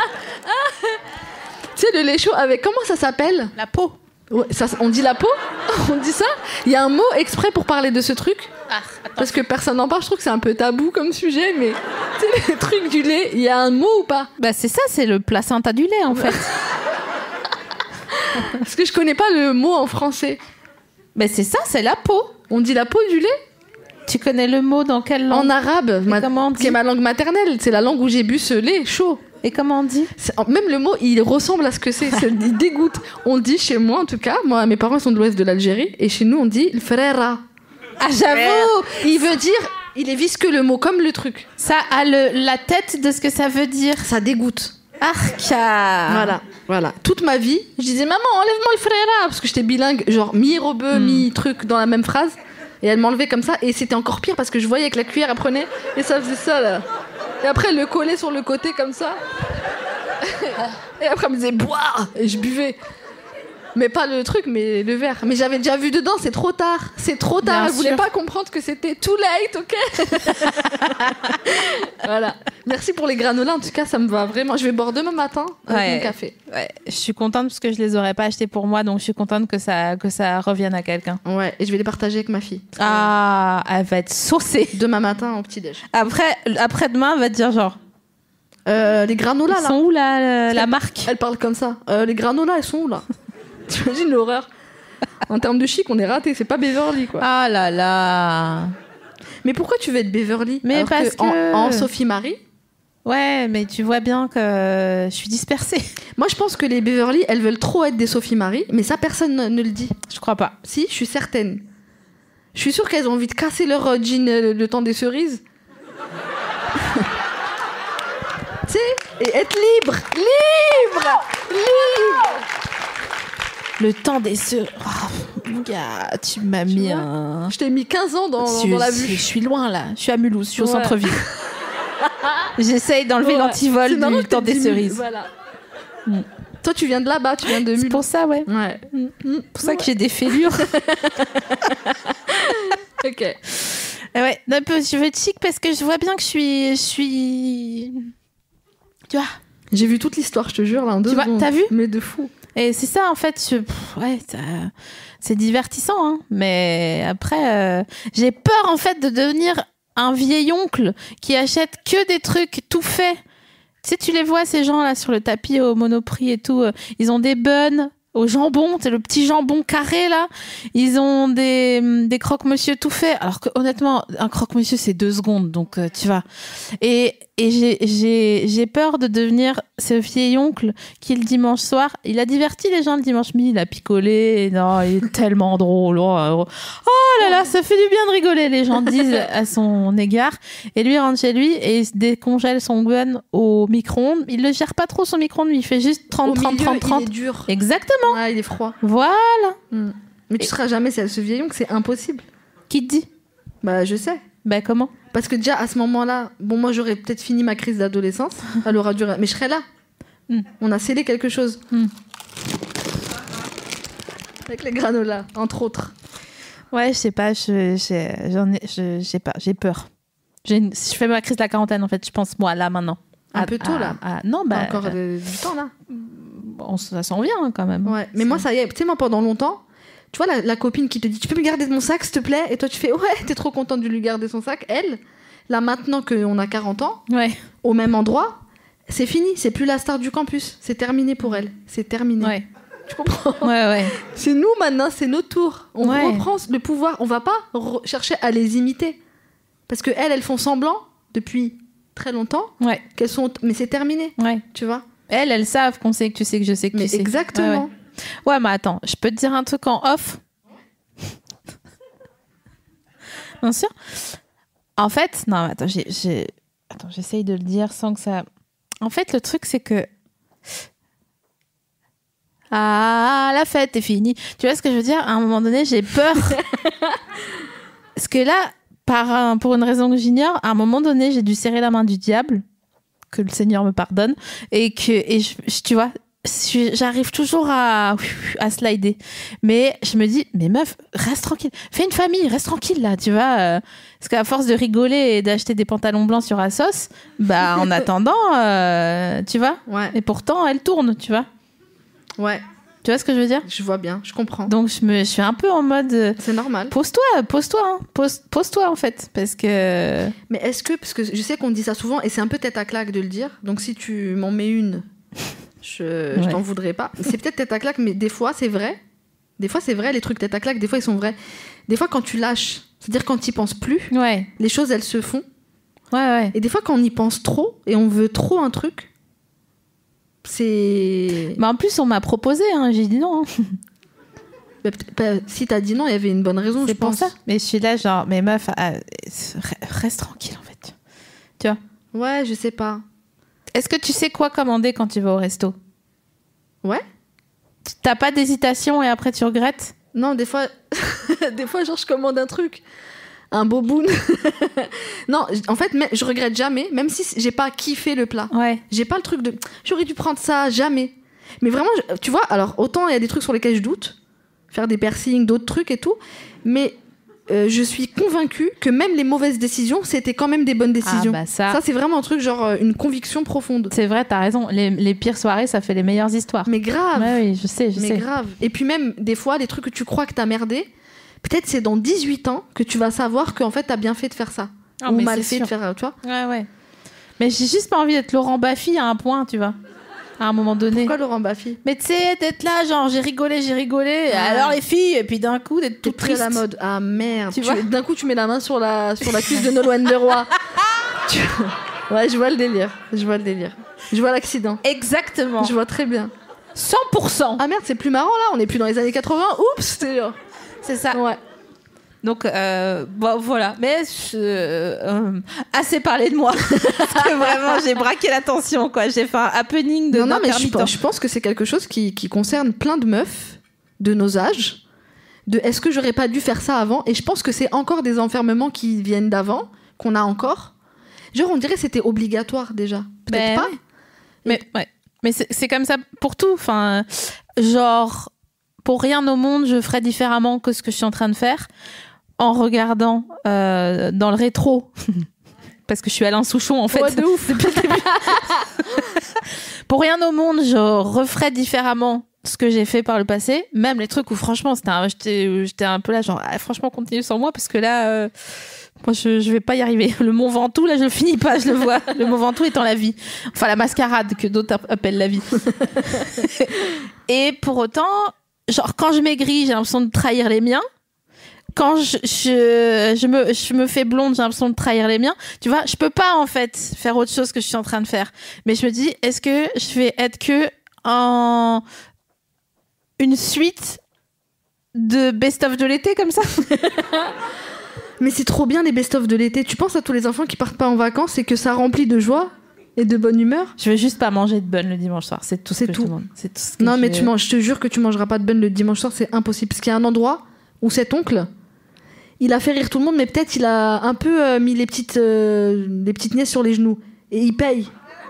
Tu sais, le lait chaud avec... Comment ça s'appelle? La peau. Ouais, ça, on dit la peau? On dit ça? Il y a un mot exprès pour parler de ce truc? Ah, attends. Parce que personne n'en parle, je trouve que c'est un peu tabou comme sujet, mais tu sais, le truc du lait, il y a un mot ou pas? Bah, c'est ça, c'est le placenta du lait, en fait. Parce que je connais pas le mot en français. Bah, c'est ça, c'est la peau. On dit la peau du lait? Tu connais le mot dans quelle langue? En arabe, ma- comment on qui dit est ma langue maternelle, c'est la langue où j'ai bu ce lait chaud. Et comment on dit? C'est- Même le mot, il ressemble à ce que c'est. C'est- Il dégoûte. On dit chez moi, en tout cas, moi, mes parents sont de l'ouest de l'Algérie, et chez nous, on dit le frère. Ah, j'avoue. Il veut dire, il est visqueux le mot, comme le truc. Ça a le, la tête de ce que ça veut dire. Ça dégoûte. Arca. Voilà, voilà. Toute ma vie, je disais maman, enlève-moi le frère, parce que j'étais bilingue, genre mi-rebeu, Hmm. mi-truc dans la même phrase. Et elle m'enlevait comme ça, et c'était encore pire parce que je voyais que la cuillère elle prenait, et ça faisait ça là. Et après elle le collait sur le côté comme ça. Et après elle me disait boire, et je buvais. Mais pas le truc, mais le verre. Mais j'avais déjà vu dedans, c'est trop tard. C'est trop tard. Bien Elle voulait sûr. pas comprendre que c'était too late, ok? Voilà. Merci pour les granolas, en tout cas, ça me va vraiment. Je vais boire demain matin avec Ouais. mon café. Ouais, je suis contente parce que je les aurais pas achetés pour moi, donc je suis contente que ça, que ça revienne à quelqu'un. Ouais, et je vais les partager avec ma fille. Ah, elle va être saucée. Demain matin au petit-déj. Après, après demain, elle va te dire genre, Euh, les granolas, ils là. sont où la, la, la marque? Elle parle comme ça. Euh, les granolas, elles sont où, là? T'imagines l'horreur? En termes de chic, on est raté. C'est pas Beverly, quoi. Ah là là. Mais pourquoi tu veux être Beverly? Mais alors parce en- que- En, Sophie Marie, Ouais, mais tu vois bien que euh, je suis dispersée. Moi, je pense que les Beverly, elles veulent trop être des Sophie Marie, mais ça, personne ne, ne le dit. Je crois pas. Si, je suis certaine. Je suis sûre qu'elles ont envie de casser leur euh, jean euh, le temps des cerises. Tu sais, et être libre, libre, libre. Le temps des sœurs. Oh, mon gars, tu m'as mis vois un. Je t'ai mis quinze ans dans, Je, dans la je- vue. je suis loin là. Je suis à Mulhouse. Je suis au Ouais. centre-ville. J'essaye d'enlever Ouais. l'antivol C'est normal du que temps t'aies des dix mille, cerises. Voilà. Mm. Toi, tu viens de là-bas, tu viens de C'est Mulhouse. pour ça, ouais. Ouais. Mm. Mm. C'est pour ça que j'ai des fêlures. Ok. Et ouais, un peu, je veux être chic parce que je vois bien que je suis, je suis, tu vois. J'ai vu toute l'histoire, je te jure, là, en deux Tu vois, secondes. t'as vu Mais de fou. Et c'est ça en fait, je, pff, ouais, ça- c'est divertissant, hein. Mais après, euh, j'ai peur en fait de devenir un vieil oncle qui achète que des trucs tout faits. Tu sais, tu les vois ces gens là sur le tapis au Monoprix et tout, euh, ils ont des buns au jambon, c'est le petit jambon carré là. Ils ont des, des croque-monsieur tout faits. Alors que honnêtement, un croque-monsieur c'est deux secondes, donc euh, tu vois. Et, et j'ai, j'ai, j'ai peur de devenir ce vieil oncle qui le dimanche soir, il a diverti les gens le dimanche midi, il a picolé. Et non, il est tellement drôle. Oh, oh là là, ça fait du bien de rigoler, les gens disent à son égard. Et lui il rentre chez lui et il se décongèle son bun au micro-ondes. Il le gère pas trop son micro-ondes, il fait juste trente, Au trente, milieu, trente, trente. il est dur. Exactement. Ouais, il est froid. Voilà. Mm. Mais tu seras jamais ce vieil oncle, c'est impossible. Qui te dit? Bah, je sais. Bah comment? Parce que déjà, à ce moment-là, bon, moi, j'aurais peut-être fini ma crise d'adolescence. Elle aura duré. Mais je serais là. Mm. On a scellé quelque chose. Mm. Avec les granolas, entre autres. Ouais, je sais pas, je, j'ai, j'en ai, je, j'ai pas, j'ai peur. J'ai une- si je fais ma crise de la quarantaine, en fait, je pense moi là maintenant. Un À- peu tôt, à- là. à- non, bah, T'as encore euh, euh, du temps, là. bon, ça s'en vient hein, quand même. Ouais. Mais moi, ça y est. Tu sais, moi, pendant longtemps, tu vois, la, la copine qui te dit, tu peux me garder mon sac, s'il te plaît? Et toi, tu fais, ouais, t'es trop contente de lui garder son sac. Elle, là, maintenant qu'on a quarante ans, Ouais. au même endroit, c'est fini. C'est plus la star du campus. C'est terminé pour elle. C'est terminé. Ouais. Tu comprends? Ouais, ouais. C'est nous maintenant, c'est notre tour. On Ouais. reprend le pouvoir. On va pas re- chercher à les imiter. Parce que elles, elles font semblant depuis très longtemps Ouais. qu'elles sont. Mais c'est terminé, Ouais. tu vois. Elles, elles savent qu'on sait que tu sais que je sais que Mais tu sais. exactement. Ouais, ouais. Ouais, mais attends, je peux te dire un truc en off. Bien sûr. En fait, non, mais attends, j'ai, j'ai... attends, j'essaye de le dire sans que ça. En fait, le truc, c'est que. Ah, la fête est finie. Tu vois ce que je veux dire? À un moment donné, j'ai peur. Parce que là, par un- pour une raison que j'ignore, à un moment donné, j'ai dû serrer la main du diable, que le Seigneur me pardonne, et que, et je, je- tu vois, je- j'arrive toujours à, à slider. Mais je me dis, mais meuf, reste tranquille. Fais une famille, reste tranquille là, tu vois. euh, Parce qu'à force de rigoler et d'acheter des pantalons blancs sur Asos, bah en attendant, euh, tu vois. Ouais, Et pourtant, elle tourne, tu vois. ouais. Tu vois ce que je veux dire? Je vois bien, je comprends. Donc je me, je suis un peu en mode, euh, C'est normal. pose-toi, pose-toi, hein. pose, pose-toi en fait, parce que. Mais est-ce que, parce que je sais qu'on dit ça souvent, et c'est un peu tête à claque de le dire, donc si tu m'en mets une, je, je Ouais. t'en voudrais pas. C'est peut-être tête à claque, mais des fois c'est vrai. Des fois c'est vrai, les trucs tête à claque, des fois ils sont vrais. Des fois quand tu lâches, c'est-à-dire quand tu y penses plus, Ouais, les choses elles se font. ouais, ouais. Et des fois quand on y pense trop, et on veut trop un truc, c'est... Mais en plus, on m'a proposé, hein, j'ai dit non. hein. Bah, peut- bah, si t'as dit non, il y avait une bonne raison, je C'est pour pense. ça. Mais je suis là, genre, mais meuf, ah, reste tranquille en fait. Tu vois? Ouais, je sais pas. Est-ce que tu sais quoi commander quand tu vas au resto? Ouais. T'as pas d'hésitation et après tu regrettes? Non, des fois, des fois, genre, je commande un truc, un boboon. Non, j- en fait, mais- je regrette jamais, même si j'ai pas kiffé le plat. Ouais. J'ai pas le truc de, j'aurais dû prendre ça, jamais. Mais vraiment, je- tu vois, alors autant il y a des trucs sur lesquels je doute, faire des piercings, d'autres trucs et tout, mais euh, je suis convaincue que même les mauvaises décisions, c'était quand même des bonnes décisions. Ah bah ça, Ça, c'est vraiment un truc, genre, euh, une conviction profonde. c'est vrai, t'as raison. Les, les pires soirées, ça fait les meilleures histoires. Mais grave. Ouais, oui, je sais, je Mais sais. grave. Et puis même, des fois, les trucs que tu crois que t'as merdé, peut-être c'est dans dix-huit ans que tu vas savoir qu'en fait, t'as bien fait de faire ça. Ah, Ou mais mal c'est fait de sûr. faire, tu vois. Ouais, ouais. Mais j'ai juste pas envie d'être Laurent Baffy à un point, tu vois. À un moment donné. Pourquoi Laurent Baffy? Mais tu sais, d'être là, genre, j'ai rigolé, j'ai rigolé. Alors les filles, et puis d'un coup, d'être T'es toute très à triste. la mode. Ah merde. Tu Tu- vois D'un coup, tu mets la main sur la, sur la cuisse de Nolwenn Leroy. tu... Ouais, je vois le délire. Je vois le délire. Je vois l'accident. Exactement. Je vois très bien. cent pour cent. Ah merde, c'est plus marrant là. On est plus dans les années quatre-vingts. Oups, c'était... C'est ça. Ouais. Donc, euh, bon, voilà. Mais je, euh, assez parlé de moi. Parce que vraiment, j'ai braqué l'attention, quoi. J'ai fait un happening de Non, non, mais je, d'intermittent. pense- je pense que c'est quelque chose qui, qui concerne plein de meufs de nos âges. De est-ce que j'aurais pas dû faire ça avant? Et je pense que c'est encore des enfermements qui viennent d'avant, qu'on a encore. Genre, on dirait que c'était obligatoire déjà. Peut-être Ben pas. ouais. Mais, ouais. Mais c'est, c'est comme ça pour tout. Enfin, genre, pour rien au monde, je ferais différemment que ce que je suis en train de faire en regardant euh, dans le rétro. Parce que je suis Alain Souchon, en fait. Ouais, de ouf. Depuis le début. Pour rien au monde, je referais différemment ce que j'ai fait par le passé. Même les trucs où, franchement, c'était un, j'étais, j'étais un peu là, genre, ah, franchement, continue sans moi, parce que là, euh, moi, je, je vais pas y arriver. Le Mont Ventoux, là, je le finis pas, je le vois. Le Mont Ventoux étant la vie. Enfin, la mascarade, que d'autres appellent la vie. Et pour autant, genre, quand je maigris, j'ai l'impression de trahir les miens. Quand je, je, je, me, je me fais blonde, j'ai l'impression de trahir les miens. Tu vois, je peux pas, en fait, faire autre chose que je suis en train de faire. Mais je me dis, est-ce que je vais être que en une suite de best-of de l'été, comme ça? Mais c'est trop bien les best-of de l'été. Tu penses à tous les enfants qui partent pas en vacances et que ça remplit de joie et de bonne humeur? Je veux juste pas manger de bun le dimanche soir. C'est tout ce C'est que tout. je demande. C'est tout ce que Non, je- mais tu manges, je te jure que tu mangeras pas de bun le dimanche soir, c'est impossible. Parce qu'il y a un endroit où cet oncle, il a fait rire tout le monde, mais peut-être il a un peu euh, mis les petites, euh, les petites niaises sur les genoux. Et il paye.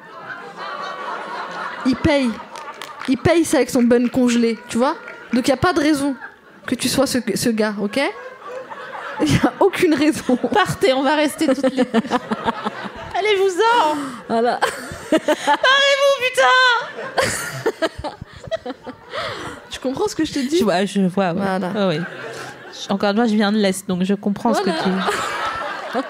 Il paye. Il paye ça avec son bun congelé, tu vois? Donc il n'y a pas de raison que tu sois ce, ce gars, ok? Il n'y a aucune raison. Partez, on va rester toutes les... Allez-vous-en! Voilà. Putain! Tu comprends ce que je te dis? Je vois, je vois. Ouais. Voilà. Ah oui. Je- Encore une fois, je viens de l'Est, donc je comprends Voilà. ce que tu...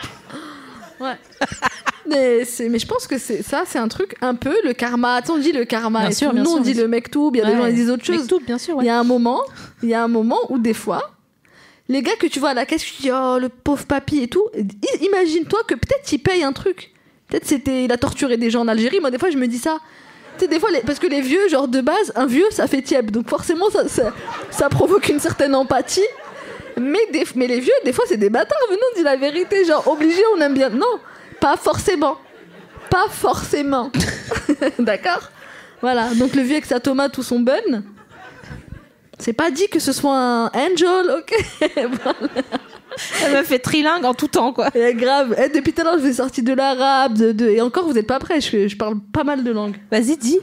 Ouais. Mais, c'est, mais je pense que c'est, ça, c'est un truc un peu le karma. Tu sais, on dit le karma. Bien et sûr, tout. bien Nous, sûr, on dit bien le mektoub. Il y a des gens qui disent autre chose. Tout, bien sûr, ouais. Il y a un moment, il y a un moment où des fois, les gars que tu vois à la caisse, tu dis oh le pauvre papy et tout. i- Imagine-toi que peut-être il paye un truc. Peut-être c'était il a torturé des gens en Algérie. Moi, des fois, je me dis ça. Tu sais, des fois, les- parce que les vieux, genre de base, un vieux, ça fait tiède. Donc forcément, ça, ça, ça provoque une certaine empathie. Mais, des, mais les vieux, des fois, c'est des bâtards. Venons, on dit la vérité. Genre, obligé, on aime bien. Non, pas forcément. Pas forcément. D'accord? Voilà. Donc, le vieux avec sa tomate ou son bun, c'est pas dit que ce soit un angel, ok? Voilà. Elle me fait trilingue en tout temps, quoi. Et grave. Eh, depuis tout à l'heure, je vous ai sorti de l'arabe. De, de- Et encore, vous êtes pas prêts. Je, je parle pas mal de langues. Vas-y, dis.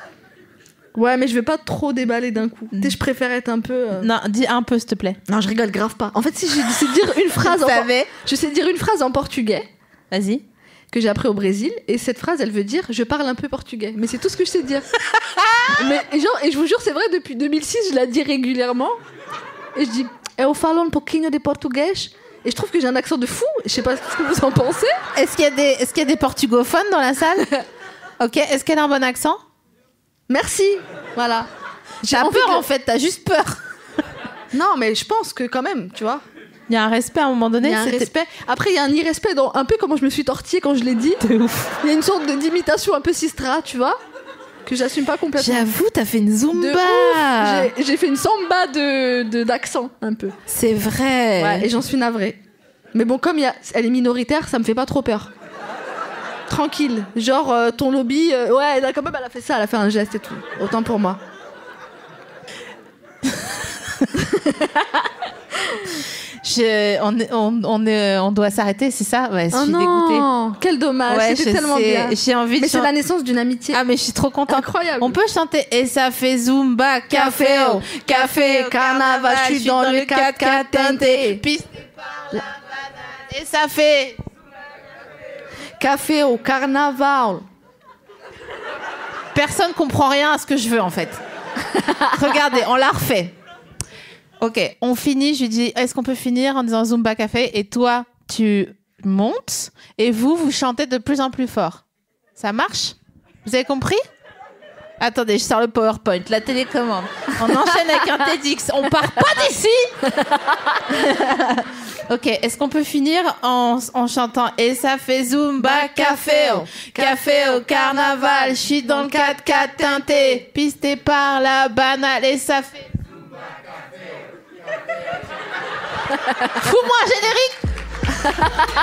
Ouais, mais je vais pas trop déballer d'un coup. Tu sais, je préfère être un peu. euh, Non, dis un peu, s'il te plaît. Non, je rigole grave pas. En fait, si je sais dire une phrase, en... savais. je sais dire une phrase en portugais Vas-y. que j'ai appris au Brésil, et cette phrase, elle veut dire je parle un peu portugais. Mais c'est tout ce que je sais dire. Mais et genre, et je vous jure, c'est vrai, depuis deux mille six, je la dis régulièrement. Et je dis eu falo um pouquinho de português. Et je trouve que j'ai un accent de fou. Je sais pas ce que vous en pensez. Est-ce qu'il y a des, est-ce qu'il y a des portugophones dans la salle? Ok. Est-ce qu'elle a un bon accent? Merci. Voilà. J'ai envie peur, de- en fait. T'as juste peur. Non, mais je pense que quand même, tu vois. Il y a un respect à un moment donné. Il y a un c'était- respect. Après, il y a un irrespect dans un peu comment je me suis tortillée quand je l'ai dit. De ouf. Il y a une sorte de d'imitation un peu sistra, tu vois, que j'assume pas complètement. J'avoue, t'as fait une De zumba. ouf. J'ai- J'ai fait une samba de de- d'accent un peu. C'est vrai. Ouais, et j'en suis navrée. Mais bon, comme il y a, elle est minoritaire, ça me fait pas trop peur. Tranquille. Genre, euh, ton lobby, euh, ouais, là, quand même, elle a fait ça, elle a fait un geste et tout. Autant pour moi. Je- on, est- on, on, est- on doit s'arrêter, c'est ça? Ouais, je Oh suis non, quel dommage, dégoûtée. Ouais, c'était je tellement sais. bien. J'ai envie Mais de c'est chan- la naissance d'une amitié Ah, mais je suis trop contente. incroyable. On peut chanter et ça fait Zumba, café, oh, café, carnaval, je suis dans le quatre quatre teinté, piste par la banane. Et ça fait. Café au carnaval. Personne comprend rien à ce que je veux en fait. Regardez, on l'a refait. Ok, on finit. Je lui dis, est-ce qu'on peut finir en disant Zumba café? Et toi, tu montes et vous, vous chantez de plus en plus fort. Ça marche? Vous avez compris? Attendez, je sors le PowerPoint, la télécommande. On enchaîne avec un TEDx. On part pas d'ici. Ok, est-ce qu'on peut finir en, en chantant et ça fait Zumba café au café au carnaval, je suis dans le quatre-quatre teinté, pisté par la banale et ça fait Zumba café au Fous-moi un générique.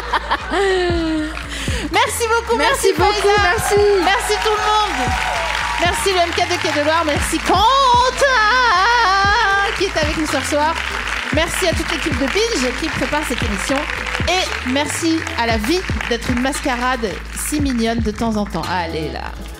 Merci beaucoup, merci, merci beaucoup, Faiza. merci. Merci tout le monde. Merci le M K de Quai de Loire, merci Quentin qui est avec nous ce soir. Merci à toute l'équipe de Binge qui prépare cette émission. Et merci à la vie d'être une mascarade si mignonne de temps en temps. Allez là.